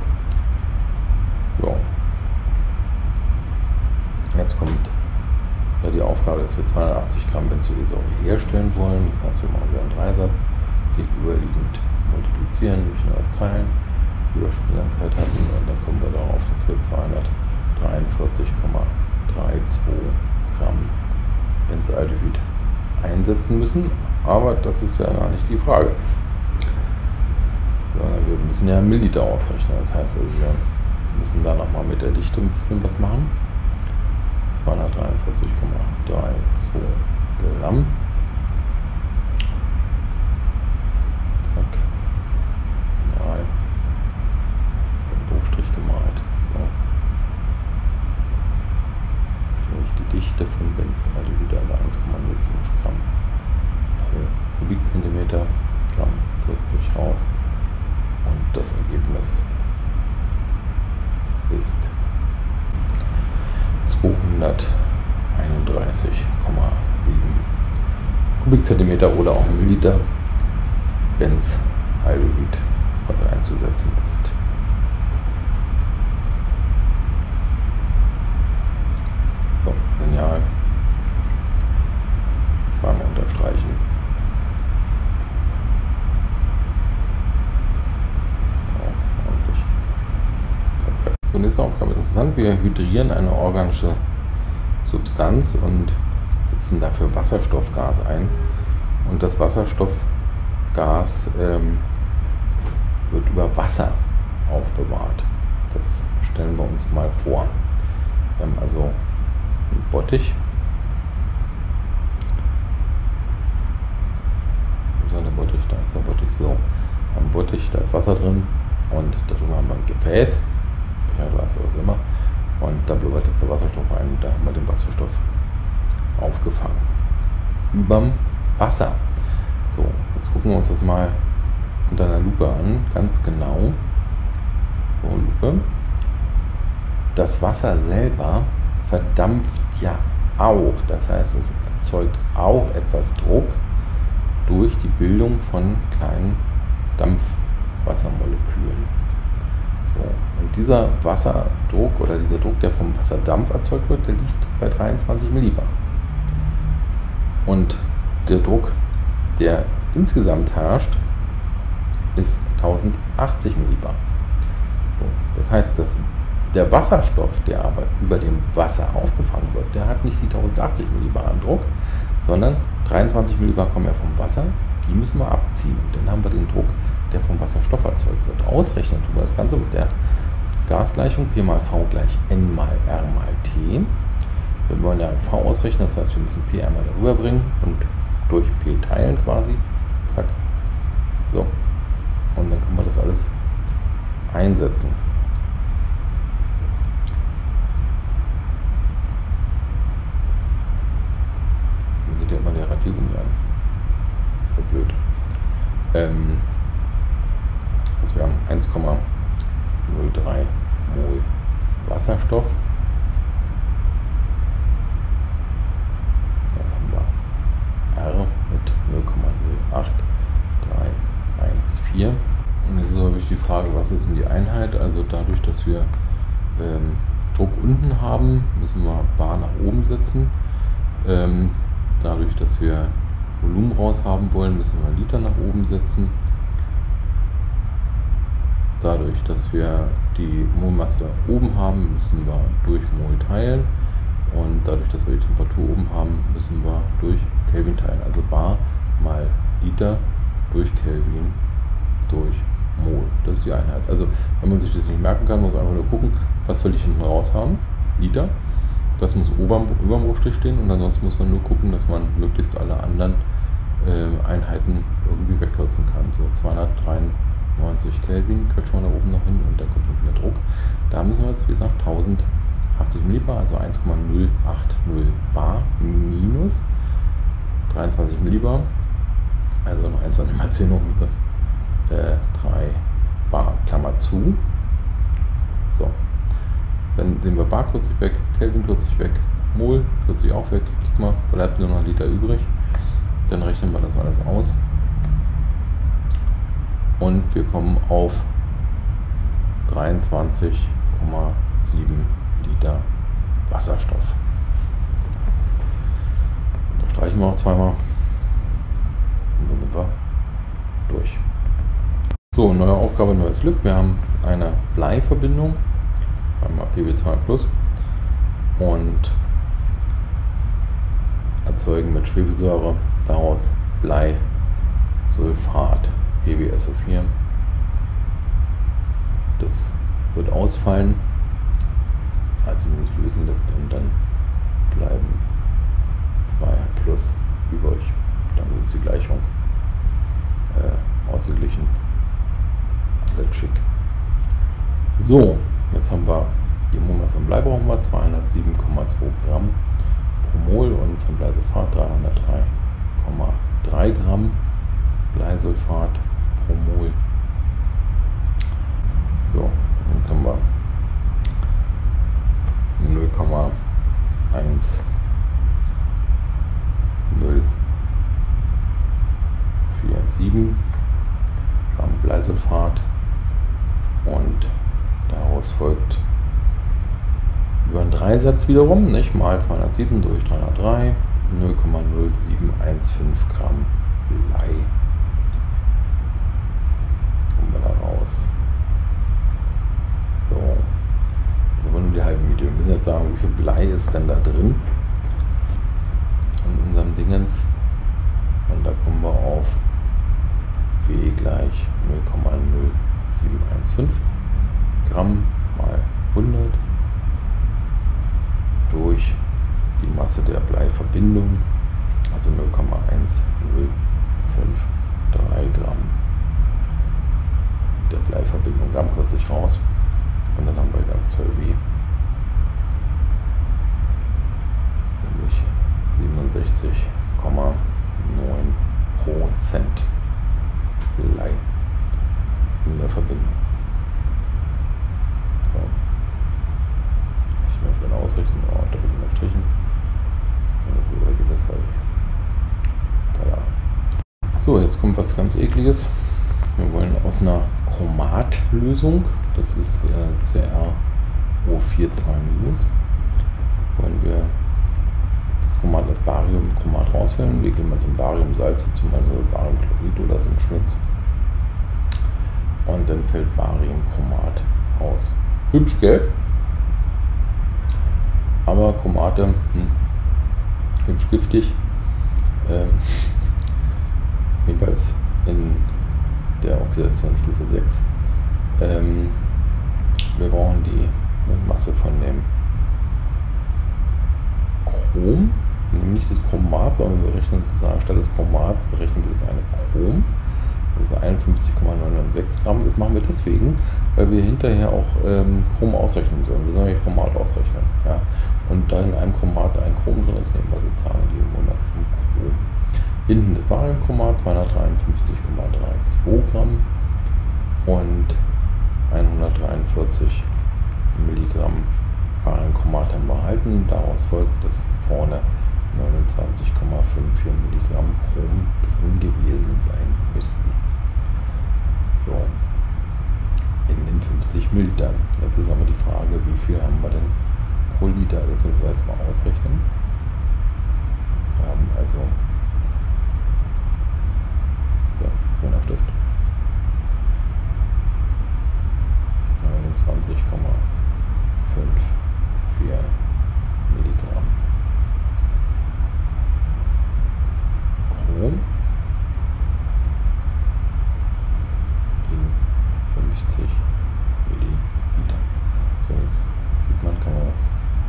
Ja. Jetzt kommt ja die Aufgabe, dass wir zweihundertachtzig Gramm Benzoesäure herstellen wollen. Das heißt, wir machen wieder einen Dreisatz, gegenüberliegend multiplizieren, durch neues Teilen, wie wir schon die ganze Zeit hatten, und dann kommen wir darauf, dass wir zweihundertdreiundvierzig Komma zweiunddreißig Gramm Benzaldehyd einsetzen müssen, aber das ist ja gar nicht die Frage, sondern wir müssen ja Milliliter ausrechnen. Das heißt also, wir müssen da nochmal mit der Dichte ein bisschen was machen. zweihundertdreiundvierzig Komma zweiunddreißig Gramm. Zack. Ja, einen Bruchstrich gemalt. So. Die Dichte von Benzaldehyd, also eins Komma null fünf Gramm pro Kubikzentimeter, Gramm vierzig raus, und das Ergebnis ist zweihunderteinunddreißig Komma sieben Kubikzentimeter oder auch Milliliter Benzaldehyd, was einzusetzen ist. So, Lineal zweimal unterstreichen. So, ordentlich. Zack, zack. So, nächste Aufgabe, interessant. Wir hydrieren eine organische Substanz und setzen dafür Wasserstoffgas ein. Und das Wasserstoffgas ähm, wird über Wasser aufbewahrt. Das stellen wir uns mal vor. Wir haben also einen Bottich. Wo ist der Bottich? Da ist der Bottich. So, am Bottich, da ist Wasser drin, und darüber haben wir ein Gefäß, Glas oder was immer, und da blubbert jetzt der Wasserstoff rein, und da haben wir den Wasserstoff aufgefangen. Überm Wasser. So, jetzt gucken wir uns das mal unter einer Lupe an, ganz genau. So, Lupe. Das Wasser selber verdampft ja auch, das heißt, es erzeugt auch etwas Druck durch die Bildung von kleinen Dampfwassermolekülen. So, und dieser Wasserdruck oder dieser Druck, der vom Wasserdampf erzeugt wird, der liegt bei dreiundzwanzig Millibar. Und der Druck, der insgesamt herrscht, ist tausendachtzig Millibar. So, das heißt, dass der Wasserstoff, der aber über dem Wasser aufgefangen wird, der hat nicht die tausendachtzig Millibar an Druck, sondern dreiundzwanzig Millibar kommen ja vom Wasser, die müssen wir abziehen. Und dann haben wir den Druck, der vom Wasserstoff erzeugt wird. Ausrechnen tun wir das Ganze mit der Gasgleichung P mal V gleich N mal R mal T. Wir wollen ja V ausrechnen, das heißt, wir müssen P einmal darüber bringen und durch P teilen quasi. Zack. So. Und dann können wir das alles einsetzen. Mir geht ja immer der Radiergummi an. So blöd. Ähm, also wir haben eins Komma null drei Mol Wasserstoff. R mit null Komma null acht drei eins vier. Und jetzt ist häufig die Frage, was ist denn die Einheit? Also dadurch, dass wir ähm, Druck unten haben, müssen wir Bar nach oben setzen. Ähm, dadurch, dass wir Volumen raus haben wollen, müssen wir Liter nach oben setzen. Dadurch, dass wir die Molmasse oben haben, müssen wir durch Mol teilen. Und dadurch, dass wir die Temperatur oben haben, müssen wir durch Kelvin teilen. Also Bar mal Liter durch Kelvin durch Mol. Das ist die Einheit. Also wenn man sich das nicht merken kann, muss man einfach nur gucken, was will ich hinten raus haben. Liter. Das muss über dem Bruchstrich stehen und ansonsten muss man nur gucken, dass man möglichst alle anderen äh, Einheiten irgendwie wegkürzen kann. So zweihundertdreiundneunzig Kelvin quetschen wir da oben noch hin und dann kommt noch mehr Druck. Da müssen wir jetzt wie gesagt tausendachtzig Millibar, also eins Komma null acht null Bar minus dreiundzwanzig Millibar, also noch einundzwanzig mal zehn hoch minus äh, drei Bar, Klammer zu. So, dann sehen wir Bar kurz weg, Kelvin kurz weg, Mol kurz auch weg, guck mal, bleibt nur noch Liter übrig. Dann rechnen wir das alles aus und wir kommen auf dreiundzwanzig Komma sieben Liter Wasserstoff. Streichen wir auch zweimal und dann sind wir durch. So, neue Aufgabe, neues Glück. Wir haben eine Bleiverbindung, einmal P b zwei plus und erzeugen mit Schwefelsäure daraus Bleisulfat P b S O vier. Das wird ausfallen, als es sich lösen lässt, und dann bleiben zwei plus übrig. Damit ist die Gleichung äh, ausgeglichen. Alles schick. So, jetzt haben wir die Molmasse von Blei brauchen wir zweihundertsieben Komma zwei Gramm pro Mol und von Bleisulfat dreihundertdrei Komma drei Gramm Bleisulfat pro Mol. So, jetzt haben wir null Komma eins null vier sieben Gramm Bleisulfat und daraus folgt über einen Dreisatz wiederum, nicht mal zweihundertsieben durch dreihundertdrei, null Komma null sieben eins fünf Gramm Blei. Kommen wir da raus. So, aber nur die halben Miete. Wir müssen jetzt sagen, wie viel Blei ist denn da drin in unserem Dingens. Und da kommen wir auf W gleich null Komma null sieben eins fünf Gramm mal hundert durch die Masse der Bleiverbindung, also null Komma eins null fünf drei Gramm der Bleiverbindung. Gramm kürze ich raus und dann haben wir ganz toll wie nämlich siebenundsechzig Komma neun Prozent Blei in der Verbindung. So. Ich mal schön ausrichten, oh, doppelt unterstrichen. Das ist das Ergebnis fertig. Tada. So, jetzt kommt was ganz Ekliges. Wir wollen aus einer Chromatlösung, das ist äh, C r O vier zwei minus, wollen wir das Chromat, das Bariumchromat rauswählen. Wir geben mal so ein Bariumsalz, zum Beispiel Bariumchlorid oder so ein Schmutz. Und dann fällt Bariumchromat aus. Hübsch gelb, aber Chromate hm, hübsch giftig. Ähm, jedenfalls in der Oxidationsstufe sechs. Ähm, wir brauchen die Masse von dem Chrom, nämlich das Chromat, sondern wir berechnen sozusagen statt des Chromats berechnen wir das eine Chrom. Das ist einundfünfzig Komma neunundneunzig Gramm. Das machen wir deswegen, weil wir hinterher auch ähm, Chrom ausrechnen sollen. Wir sollen ja Chromat ausrechnen. Ja? Und da in einem Chromat ein Chrom drin ist, nehmen wir sozusagen die Molmasse vom Chrom. Hinten das Bariumchromat zweihundertdreiundfünfzig Komma zweiunddreißig Gramm und hundertdreiundvierzig Milligramm Bariumchromat haben wir erhalten. Daraus folgt, dass vorne neunundzwanzig Komma vierundfünfzig Milligramm Chrom drin gewesen sein müssten. So, in den fünfzig Millilitern. Jetzt ist aber die Frage, wie viel haben wir denn pro Liter? Das müssen wir erstmal ausrechnen. Wir haben also so, grüner Stift. neunundzwanzig Komma vierundfünfzig Milligramm Chrom in fünfzig Milliliter. So, jetzt sieht man, kann man was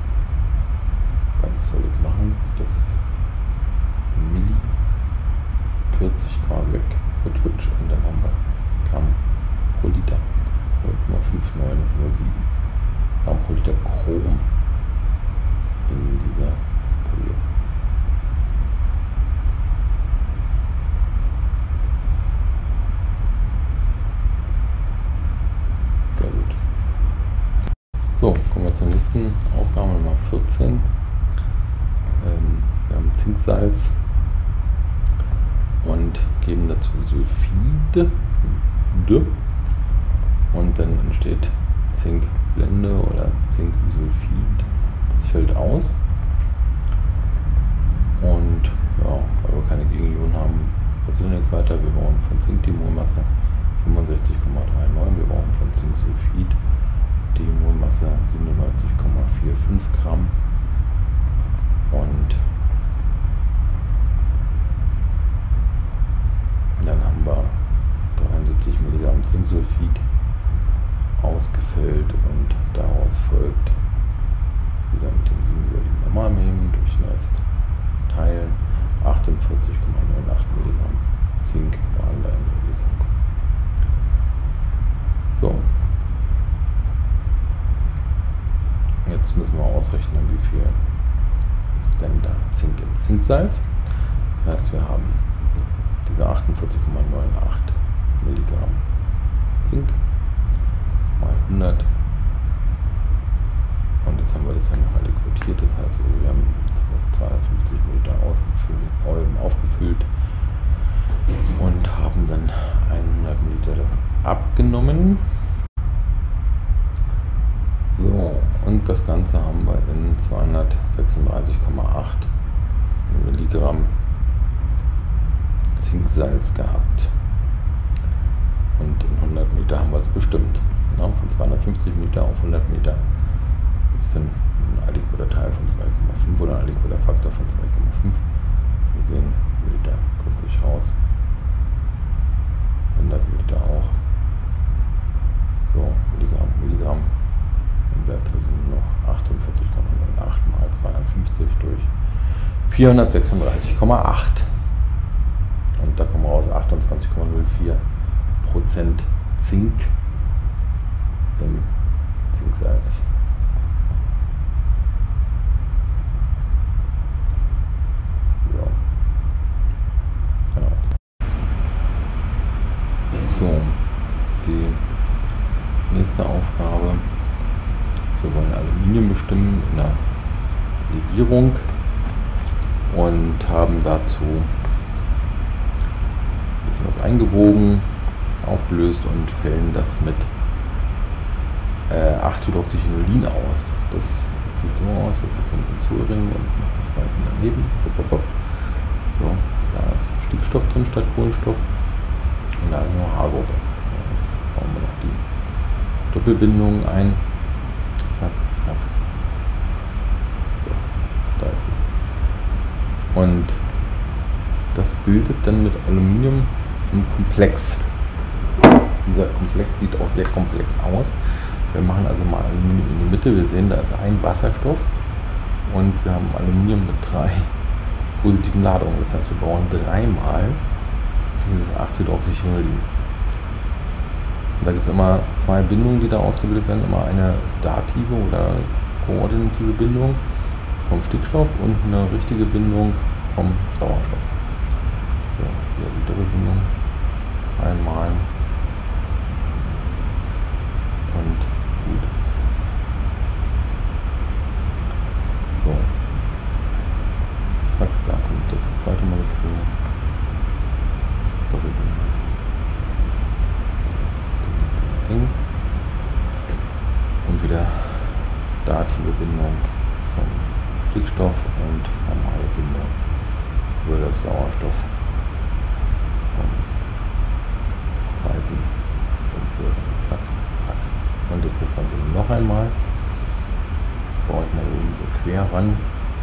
ganz Tolles machen. Das Milli kürzt sich quasi weg, hutsch, hutsch, und dann haben wir Gramm pro Liter. null Komma fünf neun null sieben Gramm pro Liter Chrom in dieser Folie. Sehr gut. So, kommen wir zur nächsten Aufgabe Nummer vierzehn. Ähm, wir haben Zinksalz und geben dazu Sulfid. Und dann entsteht Zinkblende oder Zinksulfid. Das fällt aus. Und ja, weil wir keine Gegenionen haben, passiert nichts weiter. Wir brauchen von Zink die Molmasse fünfundsechzig Komma neununddreißig. Wir brauchen von Zinksulfid die Molmasse siebenundneunzig Komma fünfundvierzig Gramm. Und dann haben wir dreiundsiebzig Milligramm Zinksulfid ausgefüllt und daraus folgt wieder mit dem Gegenüber die normal nehmen, durch den Rest teilen, achtundvierzig Komma achtundneunzig Milligramm Zink waren da in der Lösung. So, jetzt müssen wir ausrechnen, wie viel ist denn da Zink im Zinksalz. Das heißt, wir haben diese achtundvierzig Komma achtundneunzig Milligramm Zink mal hundert, und jetzt haben wir das ja noch alle quotiert, das heißt, also wir haben zweihundertfünfzig Milliliter ausgefüllt, aufgefüllt und haben dann hundert Milliliter davon abgenommen. So, und das Ganze haben wir in zweihundertsechsunddreißig Komma acht Milligramm Zinksalz gehabt. Und in hundert Milliliter haben wir es bestimmt. Ja, von zweihundertfünfzig Milliliter auf hundert Milliliter ist dann ein Aliquoter-Teil von zwei Komma fünf oder ein Aliquoter-Faktor von zwei Komma fünf. Wir sehen, Milliliter kürzt sich raus. hundert Milliliter auch. So, Milligramm, Milligramm. Im Wert sind noch achtundvierzig Komma achtundneunzig mal zweihundertfünfzig durch vierhundertsechsunddreißig Komma acht. Und da kommen wir raus achtundzwanzig Komma null vier Prozent Zink im Zinksalz. So. Genau. So, die nächste Aufgabe. Wir wollen Aluminium bestimmen in der Legierung und haben dazu ein bisschen was eingewogen, ist aufgelöst und fällen das mit äh, acht Hydroxychinolin aus. Das sieht so aus, das ist so ein Zuring und noch ein zweiten daneben. So, da ist Stickstoff drin statt Kohlenstoff und da ist noch H-Gruppe. Jetzt bauen wir noch die Doppelbindung ein. Zack, zack. So, da ist es. Und das bildet dann mit Aluminium einen Komplex. Dieser Komplex sieht auch sehr komplex aus. Wir machen also mal Aluminium in die Mitte. Wir sehen, da ist ein Wasserstoff und wir haben Aluminium mit drei positiven Ladungen. Das heißt, wir brauchen dreimal dieses acht Hydroxychirolin. Da gibt es immer zwei Bindungen, die da ausgebildet werden. Immer eine dative oder koordinative Bindung vom Stickstoff und eine richtige Bindung vom Sauerstoff. So, hier die Doppelbindung einmal und gut ist. So, zack, da kommt das zweite Molekül. Doppelbindung. Ding. Und wieder dative Bindung vom Stickstoff und normale Bindung über das Sauerstoff vom zweiten. Dann wird zack, zack. Und jetzt das Ganze noch einmal. Baue ich mal irgendwie so quer ran.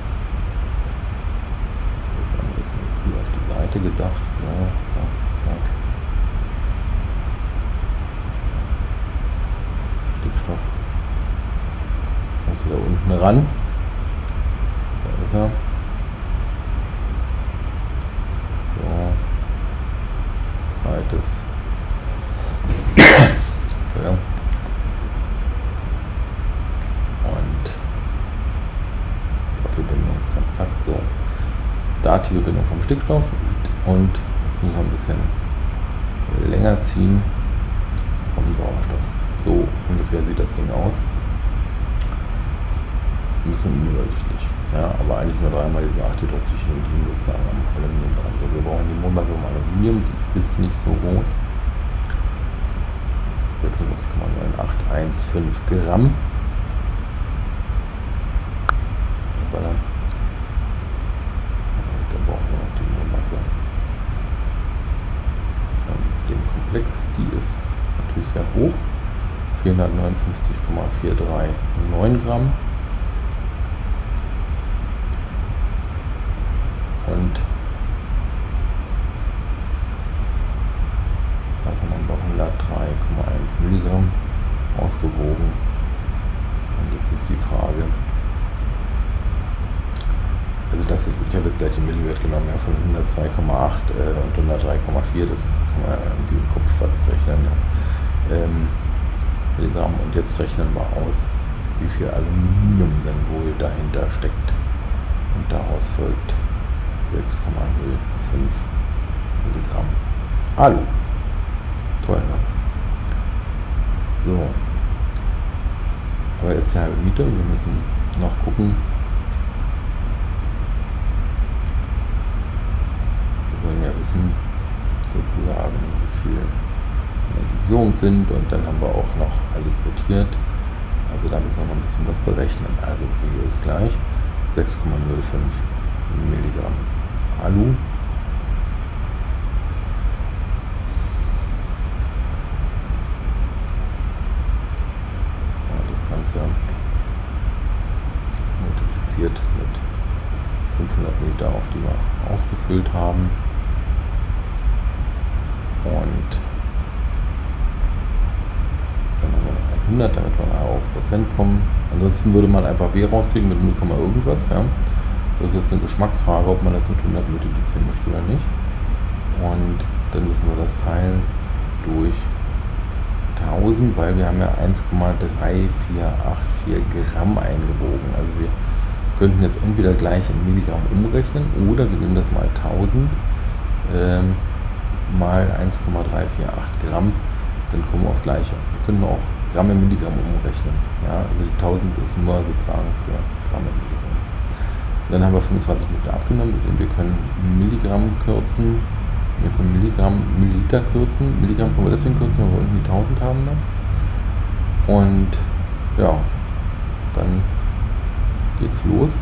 Jetzt haben wir das Molekül auf die Seite gedacht. So, zack, zack. Stickstoff. Muss da unten ran. Da ist er. So. Zweites. Entschuldigung. Und Doppelbindung, zack, zack, so. Dative Bindung vom Stickstoff. Und jetzt muss man ein bisschen länger ziehen vom Sauerstoff. So ungefähr sieht das Ding aus. Ein bisschen unübersichtlich. Ja, aber eigentlich nur dreimal diese acht Hydroxychirolin sozusagen am Aluminium dran. So, wir brauchen die Mondmasse vom Aluminium, die ist nicht so groß. sechsundvierzig Komma neun acht eins fünf Gramm. Hoppala. Dann brauchen wir noch die Mondmasse von dem Komplex. Die ist natürlich sehr hoch. vierhundertneunundfünfzig Komma vier drei neun Gramm. Und da kommt man bei hundertdrei Komma eins Milligramm ausgewogen. Und jetzt ist die Frage, also das ist, ich habe jetzt gleich den Milliwert genommen, ja, von hundertzwei Komma acht äh, und hundertdrei Komma vier, das kann man irgendwie im Kopf fast rechnen. Ja. Ähm, Milligramm. Und jetzt rechnen wir aus, wie viel Aluminium denn wohl dahinter steckt. Und daraus folgt sechs Komma null fünf Milligramm. Hallo. Toll, ne? So. Aber jetzt die halbe Miete. Wir müssen noch gucken. Wir wollen ja wissen, sozusagen, wie viel Legierung sind, und dann haben wir auch noch aliquotiert. Also da müssen wir noch ein bisschen was berechnen. Also hier ist gleich sechs Komma null fünf Milligramm Alu. Ja, das Ganze multipliziert mit fünfhundert Meter, auf die wir aufgefüllt haben. Und dann haben wir noch hundert, damit wir nachher auf Prozent kommen. Ansonsten würde man einfach W rauskriegen mit null, irgendwas. Ja. Das ist jetzt eine Geschmacksfrage, ob man das mit hundert multiplizieren möchte oder nicht. Und dann müssen wir das teilen durch tausend, weil wir haben ja eins Komma drei vier acht vier Gramm eingewogen. Also wir könnten jetzt entweder gleich in Milligramm umrechnen oder wir nehmen das mal tausend ähm, mal eins Komma drei vier acht Gramm, dann kommen wir aufs Gleiche. Wir können auch Gramm in Milligramm umrechnen. Ja, also die tausend ist nur sozusagen für Gramm in Milligramm. Dann haben wir fünfundzwanzig Meter abgenommen. Wir sehen, wir können Milligramm kürzen, wir können Milligramm, Milliliter kürzen. Milligramm können wir deswegen kürzen, weil wir unten die tausend haben dann. Und ja, dann geht's los.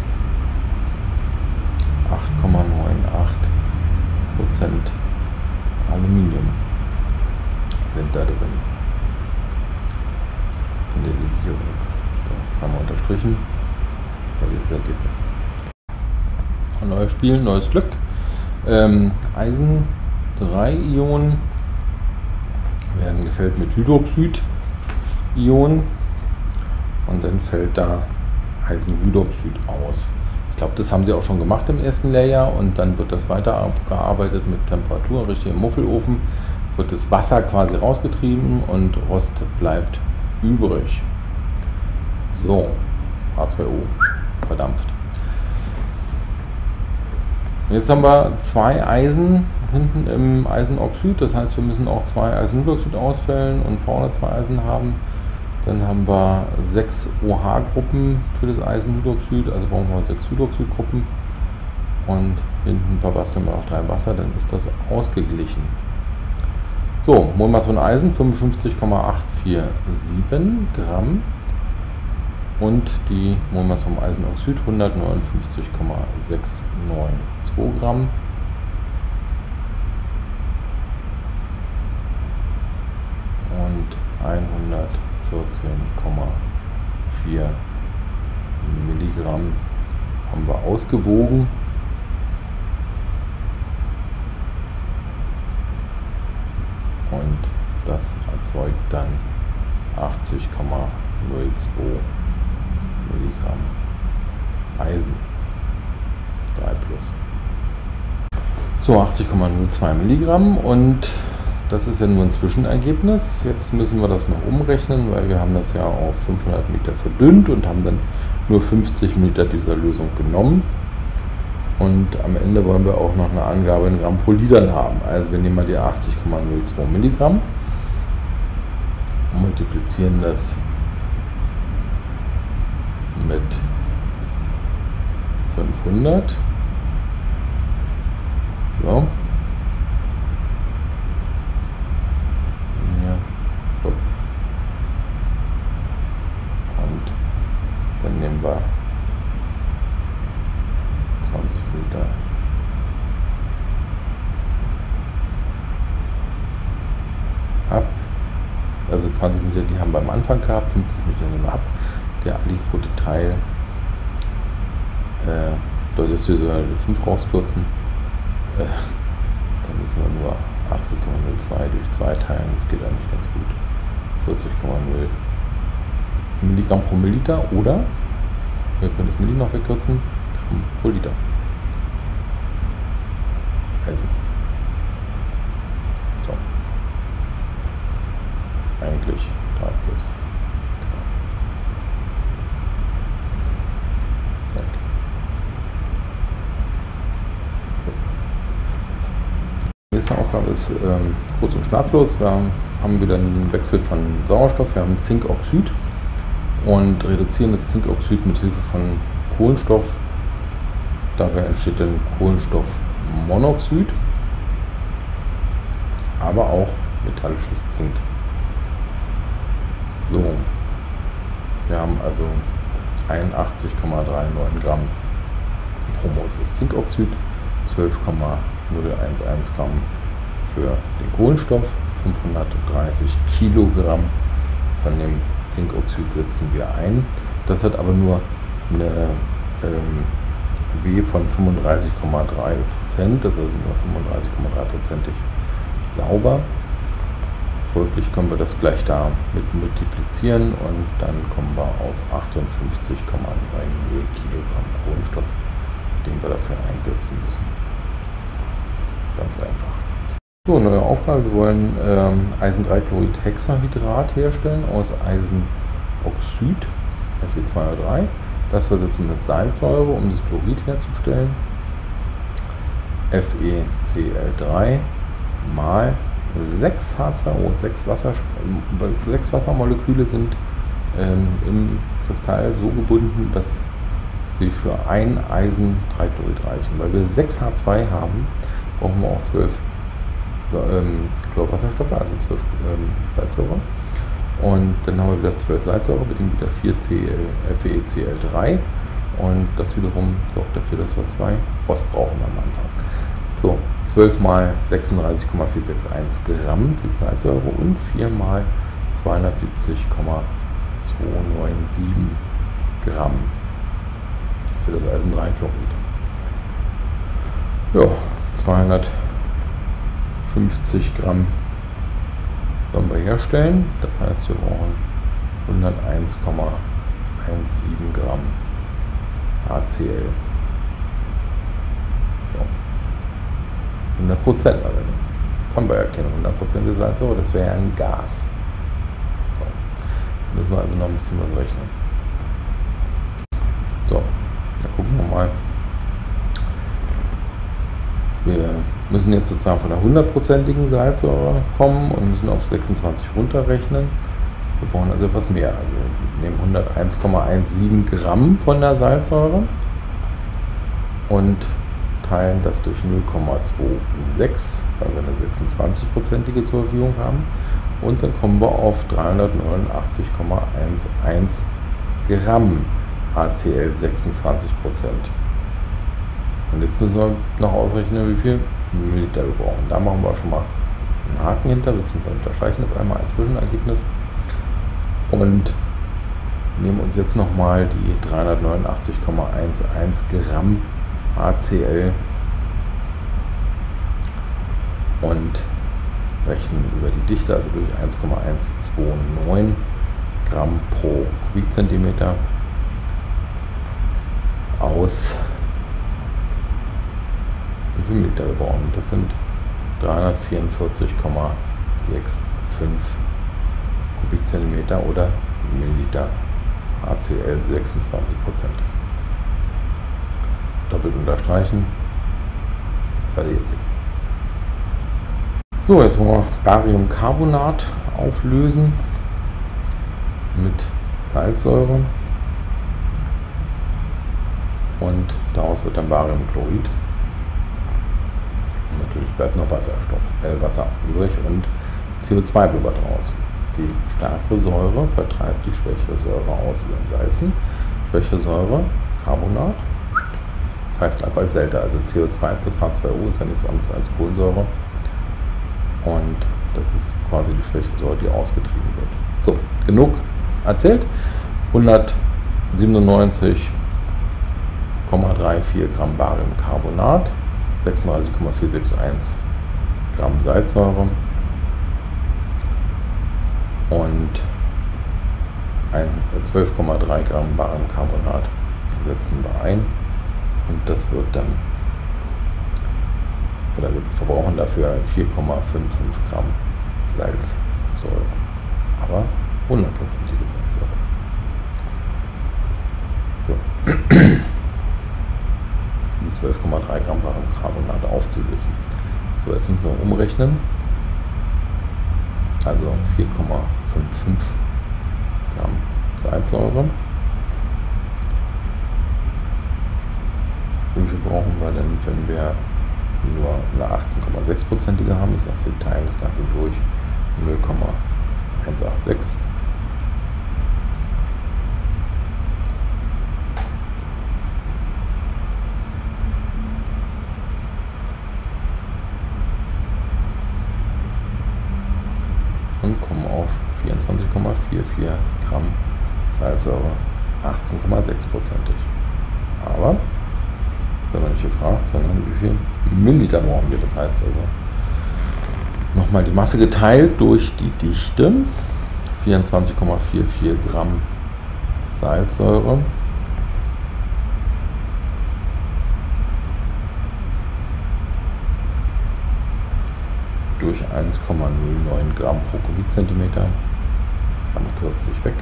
acht Komma neunundachtzig Prozent Aluminium sind da drin in der Legierung. So, zweimal unterstrichen. Und jetzt das Ergebnis. Ein neues Spiel, neues Glück. Ähm, Eisen drei Ionen werden gefällt mit Hydroxid-Ionen und dann fällt da Eisenhydroxid aus. Ich glaube, das haben sie auch schon gemacht im ersten Layer und dann wird das weiter abgearbeitet mit Temperatur, richtig im Muffelofen, wird das Wasser quasi rausgetrieben und Rost bleibt übrig. So, H zwei O verdampft. Jetzt haben wir zwei Eisen hinten im Eisenoxid, das heißt, wir müssen auch zwei Eisenhydroxid ausfällen und vorne zwei Eisen haben. Dann haben wir sechs O H-Gruppen für das Eisenhydroxid, also brauchen wir sechs Hydroxidgruppen. Und hinten verbasteln wir noch drei Wasser, dann ist das ausgeglichen. So, Molmasse von Eisen fünfundfünfzig Komma acht vier sieben Gramm. Und die Molmasse vom Eisenoxid hundertneunundfünfzig Komma sechs neun zwei Gramm. Und hundertvierzehn Komma vier Milligramm haben wir ausgewogen. Und das erzeugt dann achtzig Komma null zwei Milligramm Eisen drei plus. So, achtzig Komma null zwei Milligramm, und das ist ja nur ein Zwischenergebnis. Jetzt müssen wir das noch umrechnen, weil wir haben das ja auf fünfhundert Milliliter verdünnt und haben dann nur fünfzig Milliliter dieser Lösung genommen. Und am Ende wollen wir auch noch eine Angabe in Gramm pro Liter haben. Also wir nehmen mal die achtzig Komma null zwei Milligramm, multiplizieren das mit fünfhundert. So. Ja, stopp. Und dann nehmen wir zwanzig Milliliter ab. Also zwanzig Milliliter, die haben wir am Anfang gehabt, fünfzig Milliliter nehmen wir ab. Der aliquote Teil, äh, da ist wir so fünf rauskürzen, äh, dann müssen wir nur achtzig Komma null zwei durch zwei teilen, das geht eigentlich ganz gut. vierzig Komma null Milligramm pro Milliliter, oder wir können das Milli noch wegkürzen, Gramm pro Liter. Also, so, eigentlich drei plus. Die nächste Aufgabe ist ähm, kurz und schmerzlos. Wir haben, haben wieder einen Wechsel von Sauerstoff, wir haben Zinkoxid und reduzieren das Zinkoxid mit Hilfe von Kohlenstoff. Dabei entsteht dann Kohlenstoffmonoxid, aber auch metallisches Zink. So, wir haben also einundachtzig Komma neununddreißig Gramm pro Mol fürs Zinkoxid, zwölf Komma null eins Gramm für den Kohlenstoff, fünfhundertdreißig Kilogramm von dem Zinkoxid setzen wir ein. Das hat aber nur eine ähm, W von fünfunddreißig Komma drei Prozent, das ist also nur fünfunddreißig Komma drei Prozentig sauber. Folglich können wir das gleich da mit multiplizieren und dann kommen wir auf achtundfünfzig Komma neunzig Kilogramm Kohlenstoff, den wir dafür einsetzen müssen. Ganz einfach. So, neue Aufgabe. Wir wollen ähm, Eisen-drei-Chlorid-Hexahydrat herstellen aus Eisenoxid, F e zwei O drei. Das versetzen wir mit Salzsäure, um das Chlorid herzustellen. F e C l drei mal sechs H zwei O, sechs, Wasser, sechs Wassermoleküle sind ähm, im Kristall so gebunden, dass sie für ein Eisen-drei-Chlorid reichen. Weil wir sechs H zwei haben, brauchen wir auch zwölf so, ähm, Chlorwasserstoffe, also zwölf ähm, Salzsäure. Und dann haben wir wieder zwölf Salzsäure, bedingt wieder vier F e C l drei. Und das wiederum sorgt dafür, dass wir zwei Rost brauchen am Anfang. So, zwölf mal sechsunddreißig Komma vierhunderteinundsechzig Gramm für die Salzsäure und vier mal zweihundertsiebzig Komma zweihundersiebenundneunzig Gramm für das Eisen-drei-Chlorid. Ja, zweihundertfünfzig Gramm sollen wir herstellen. Das heißt, wir brauchen hunderteins Komma siebzehn Gramm H C L. So. hundert Prozent allerdings. Jetzt haben wir ja keine hundert Prozent Salzsäure, das wäre ja ein Gas. So. Müssen wir also noch ein bisschen was rechnen. So, dann gucken wir mal. Wir müssen jetzt sozusagen von der hundertprozentigen Salzsäure kommen und müssen auf sechsundzwanzig runterrechnen. Wir brauchen also etwas mehr. Also wir nehmen hunderteins Komma siebzehn Gramm von der Salzsäure und teilen das durch null Komma sechsundzwanzig, weil wir eine sechsundzwanzig-prozentige zur Verfügung haben. Und dann kommen wir auf dreihundertneunundachtzig Komma elf Gramm H C L, sechsundzwanzig Prozent. Und jetzt müssen wir noch ausrechnen, wie viel Milliliter wir brauchen. Da machen wir schon mal einen Haken hinter, beziehungsweise unterstreichen das einmal als Zwischenergebnis. Und nehmen uns jetzt nochmal die dreihundertneunundachtzig Komma elf Gramm H C L und rechnen über die Dichte, also durch eins Komma hundertneunundzwanzig Gramm pro Kubikzentimeter aus, wie viel Milliliter wir brauchen. Das sind dreihundertvierundvierzig Komma fünfundsechzig Kubikzentimeter oder Milliliter H C L, sechsundzwanzig Prozent. Doppelt unterstreichen, fertig ist es. So, jetzt wollen wir Bariumcarbonat auflösen mit Salzsäure und daraus wird dann Bariumchlorid. Und natürlich bleibt noch Wasserstoff, äh, Wasser übrig und C O zwei blubbert raus. Die stärkere Säure vertreibt die schwächere Säure aus ihren Salzen. Schwächere Säure, Carbonat, pfeift ab als Delta, also C O zwei plus H zwei O ist ja nichts anderes als Kohlensäure. Und das ist quasi die schwächere Säure, die ausgetrieben wird. So, genug erzählt. hundertsiebenundneunzig Komma vierunddreißig Gramm Bariumcarbonat, sechsunddreißig Komma vierhundertsechsundsechzig Gramm Salzsäure und zwölf Komma drei Gramm Bariumcarbonat setzen wir ein und das wird dann, oder wir verbrauchen dafür vier Komma fünfundfünfzig Gramm Salzsäure, aber hundertprozentige Salzsäure. So. Um zwölf Komma drei Gramm Bariumcarbonat aufzulösen. So, jetzt müssen wir umrechnen. Also vier Komma fünfundfünfzig Gramm Salzsäure. Wie viel brauchen wir denn, wenn wir nur eine achtzehn Komma sechs prozentige haben? Das heißt, wir teilen das Ganze durch null Komma hundertsechzig. Und kommen auf vierundzwanzig Komma vierundvierzig Gramm Salzsäure, achtzehn Komma sechs prozentig. Aber, das haben wir nicht gefragt, sondern wie viel Milliliter brauchen wir. Das heißt also, nochmal die Masse geteilt durch die Dichte, vierundzwanzig Komma vierundvierzig Gramm Salzsäure. Durch eins Komma null neun Gramm pro Kubikzentimeter. Gramm kürzt sich weg.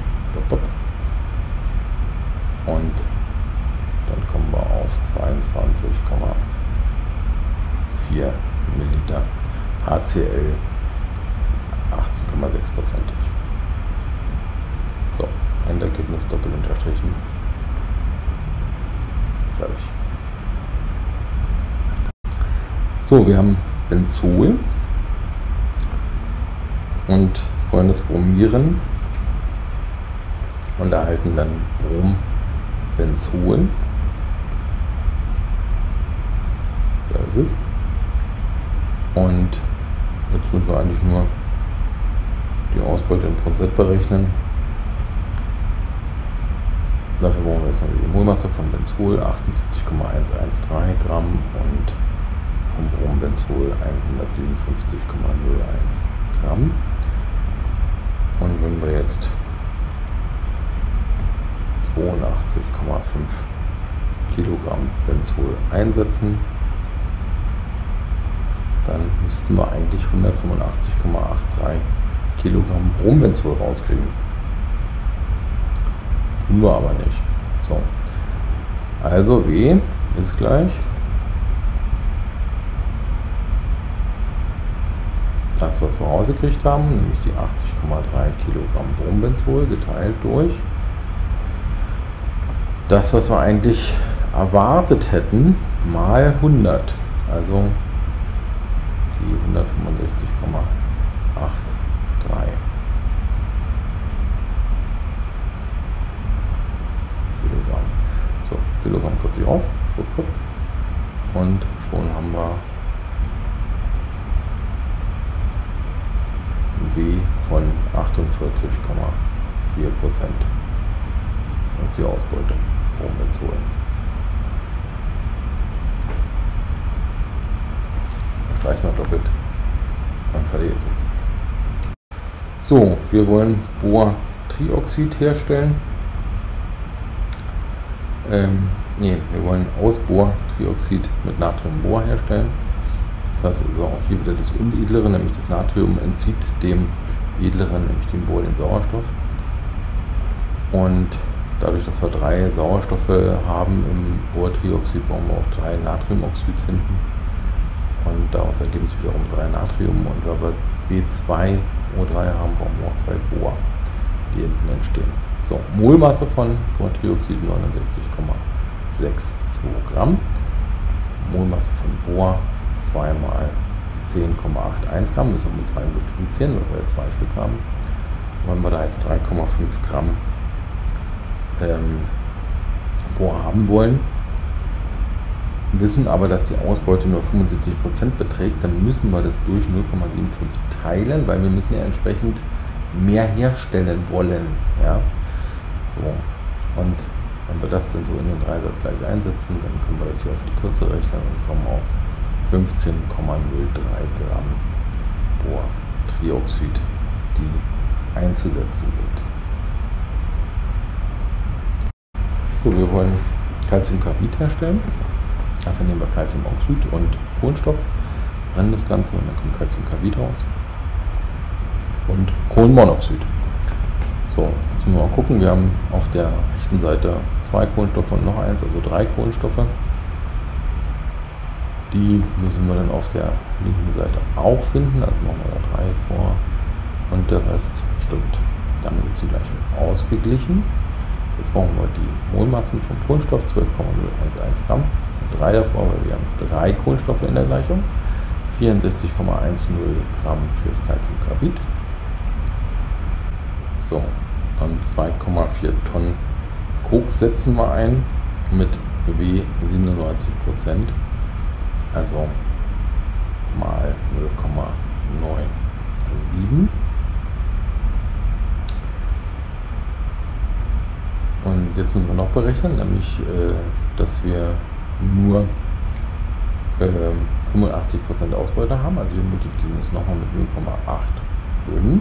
Und dann kommen wir auf zweiundzwanzig Komma vier Milliliter H C L, achtzehn Komma sechs prozentig. So, Endergebnis doppelt unterstrichen. Fertig. So, wir haben Benzol und wollen das bromieren und erhalten dann Brombenzol. Da ist es. Und jetzt müssen wir eigentlich nur die Ausbeute in Prozent berechnen. Dafür brauchen wir erstmal die Molmasse von Benzol, achtundsiebzig Komma hundertzdreizehn Gramm und und Brombenzol hundertsiebenundfünfzig Komma null eins Gramm. Und wenn wir jetzt zweiundachtzig Komma fünf Kilogramm Benzol einsetzen, dann müssten wir eigentlich hundertfünfundachtzig Komma dreiundachtzig Kilogramm Brombenzol rauskriegen. Tun wir aber nicht. So. Also W ist gleich das, was wir rausgekriegt haben, nämlich die achtzig Komma drei Kilogramm Brombenzol geteilt durch das, was wir eigentlich erwartet hätten, mal hundert. Also die hundertfünfundsechzig Komma dreiundachtzig Kilogramm. So, Kilogramm kürze ich aus. Schwupp, schwupp. Und schon haben wir W von achtundvierzig Komma vier Prozent. Das ist die Ausbeute. Brombenzol. Streichen wir doppelt. Dann fertig ist es. So, wir wollen Bortrioxid herstellen. Ähm, nee, wir wollen Ausbortrioxid mit Natriumbor herstellen. Das heißt also auch hier wieder das Unedlere, nämlich das Natrium entzieht dem Edleren, nämlich dem Bor, den Sauerstoff. Und dadurch, dass wir drei Sauerstoffe haben im Bortrioxid, brauchen wir auch drei Natriumoxids hinten. Und daraus ergeben sich wiederum drei Natrium. Und weil wir B zwei O drei haben, brauchen wir auch zwei Bor, die hinten entstehen. So, Molmasse von Bortrioxid neunundsechzig Komma zweiundsechzig Gramm. Molmasse von Bor zwei mal zehn Komma einundachtzig Gramm. Müssen wir mit zwei multiplizieren, weil wir jetzt zwei Stück haben. Wenn wir da jetzt drei Komma fünf Gramm ähm, Bor haben wollen, wissen aber, dass die Ausbeute nur fünfundsiebzig Prozent beträgt, dann müssen wir das durch null Komma fünfundsiebzig teilen, weil wir müssen ja entsprechend mehr herstellen wollen. Ja? So. Und wenn wir das dann so in den Dreisatz gleich einsetzen, dann können wir das hier auf die Kürze rechnen und kommen auf fünfzehn Komma null drei Gramm Bortrioxid, die einzusetzen sind. So, wir wollen Calciumcarbid herstellen. Dafür nehmen wir Calciumoxid und Kohlenstoff, brennen das Ganze und dann kommt Calciumcarbid raus. Und Kohlenmonoxid. So, jetzt müssen wir mal gucken. Wir haben auf der rechten Seite zwei Kohlenstoffe und noch eins, also drei Kohlenstoffe. Die müssen wir dann auf der linken Seite auch finden, also machen wir da drei vor und der Rest stimmt. Damit ist die Gleichung ausgeglichen. Jetzt brauchen wir die Molmassen vom Kohlenstoff, zwölf Komma null eins Gramm, drei davor, weil wir haben drei Kohlenstoffe in der Gleichung, vierundsechzig Komma zehn Gramm fürs Calciumcarbid. So, dann zwei Komma vier Tonnen Koks setzen wir ein mit W siebenundneunzig Prozent. Also mal null Komma siebenundneunzig. Und jetzt müssen wir noch berechnen, nämlich, äh, dass wir nur äh, fünfundachtzig Prozent Ausbeute haben. Also wir multiplizieren das nochmal mit null Komma fünfundachtzig.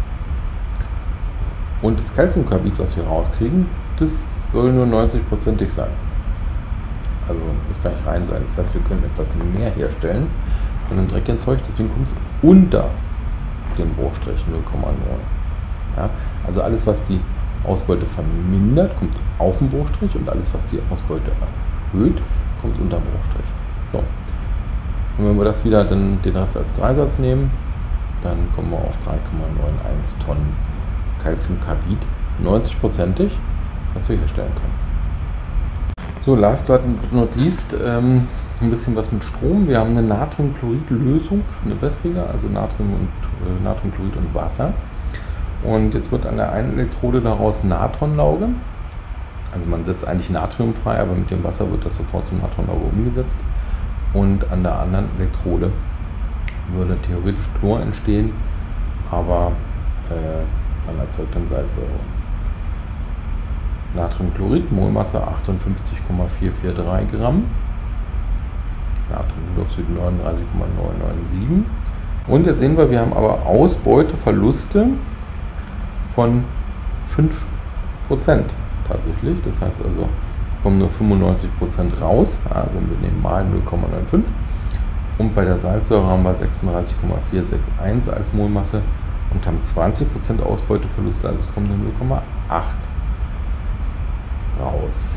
Und das Calciumcarbid, was wir rauskriegen, das soll nur neunzig prozentig sein. Also das kann nicht rein sein. Das heißt, wir können etwas mehr herstellen von dem Dreckzeug, deswegen kommt es unter den Bruchstrich null Komma neun. Ja, also alles, was die Ausbeute vermindert, kommt auf den Bruchstrich und alles, was die Ausbeute erhöht, kommt unter den Bruchstrich. So. Und wenn wir das wieder dann den Rest als Dreisatz nehmen, dann kommen wir auf drei Komma einundneunzig Tonnen Calciumcarbid, neunzig prozentig, was wir herstellen können. So, last but not least, ähm, ein bisschen was mit Strom. Wir haben eine Natriumchlorid-Lösung, eine wässrige, also Natrium und, äh, Natriumchlorid und Wasser. Und jetzt wird an der einen Elektrode daraus Natronlauge. Also man setzt eigentlich Natrium frei, aber mit dem Wasser wird das sofort zum Natronlauge umgesetzt. Und an der anderen Elektrode würde theoretisch Chlor entstehen, aber äh, man erzeugt dann Salzsäure. Natriumchlorid, Molmasse achtundfünfzig Komma vierhundertdreiundvierzig Gramm. Natriumhydroxid neununddreißig Komma neunhundertsiebenundneunzig. Und jetzt sehen wir, wir haben aber Ausbeuteverluste von fünf Prozent tatsächlich. Das heißt also, kommen nur fünfundneunzig Prozent raus, also wir nehmen mal null Komma fünfundneunzig. Und bei der Salzsäure haben wir sechsunddreißig Komma vierhunderteinundsechzig als Molmasse und haben zwanzig Prozent Ausbeuteverluste, also es kommen nur null Komma acht raus.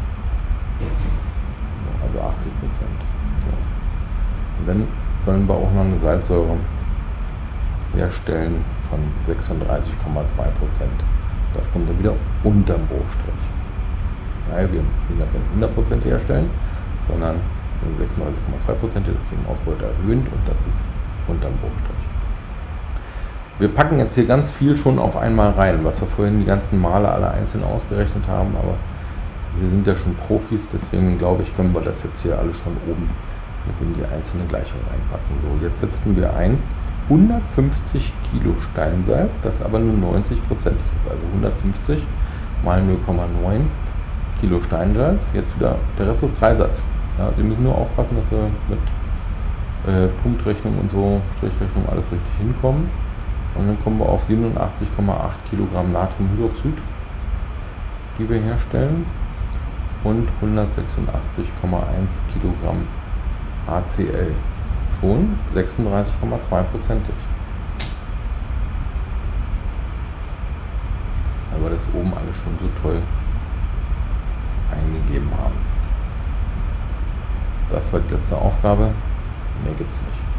Also achtzig Prozent. So. Und dann sollen wir auch noch eine Salzsäure herstellen von sechsunddreißig Komma zwei Prozent. Das kommt dann wieder unterm Bruchstrich. Weil wir nicht hundert Prozent herstellen, sondern sechsunddreißig Komma zwei Prozent, deswegen Ausbeute erhöht und das ist unterm Bruchstrich. Wir packen jetzt hier ganz viel schon auf einmal rein, was wir vorhin die ganzen Male alle einzeln ausgerechnet haben, aber Sie sind ja schon Profis, deswegen glaube ich, können wir das jetzt hier alles schon oben mit in die einzelne Gleichung einpacken. So, jetzt setzen wir ein hundertfünfzig Kilo Steinsalz, das aber nur neunzig Prozent ist, also hundertfünfzig mal null Komma neun Kilo Steinsalz. Jetzt wieder, der Rest ist Dreisatz. Ja, Sie müssen nur aufpassen, dass wir mit äh, Punktrechnung und so, Strichrechnung, alles richtig hinkommen. Und dann kommen wir auf siebenundachtzig Komma acht Kilogramm Natriumhydroxid, die wir herstellen, und hundertsechsundachtzig Komma eins Kilogramm H C l. Schon sechsunddreißig Komma zwei Prozentig. Weil wir das oben alles schon so toll eingegeben haben. Das war die letzte Aufgabe. Mehr gibt es nicht.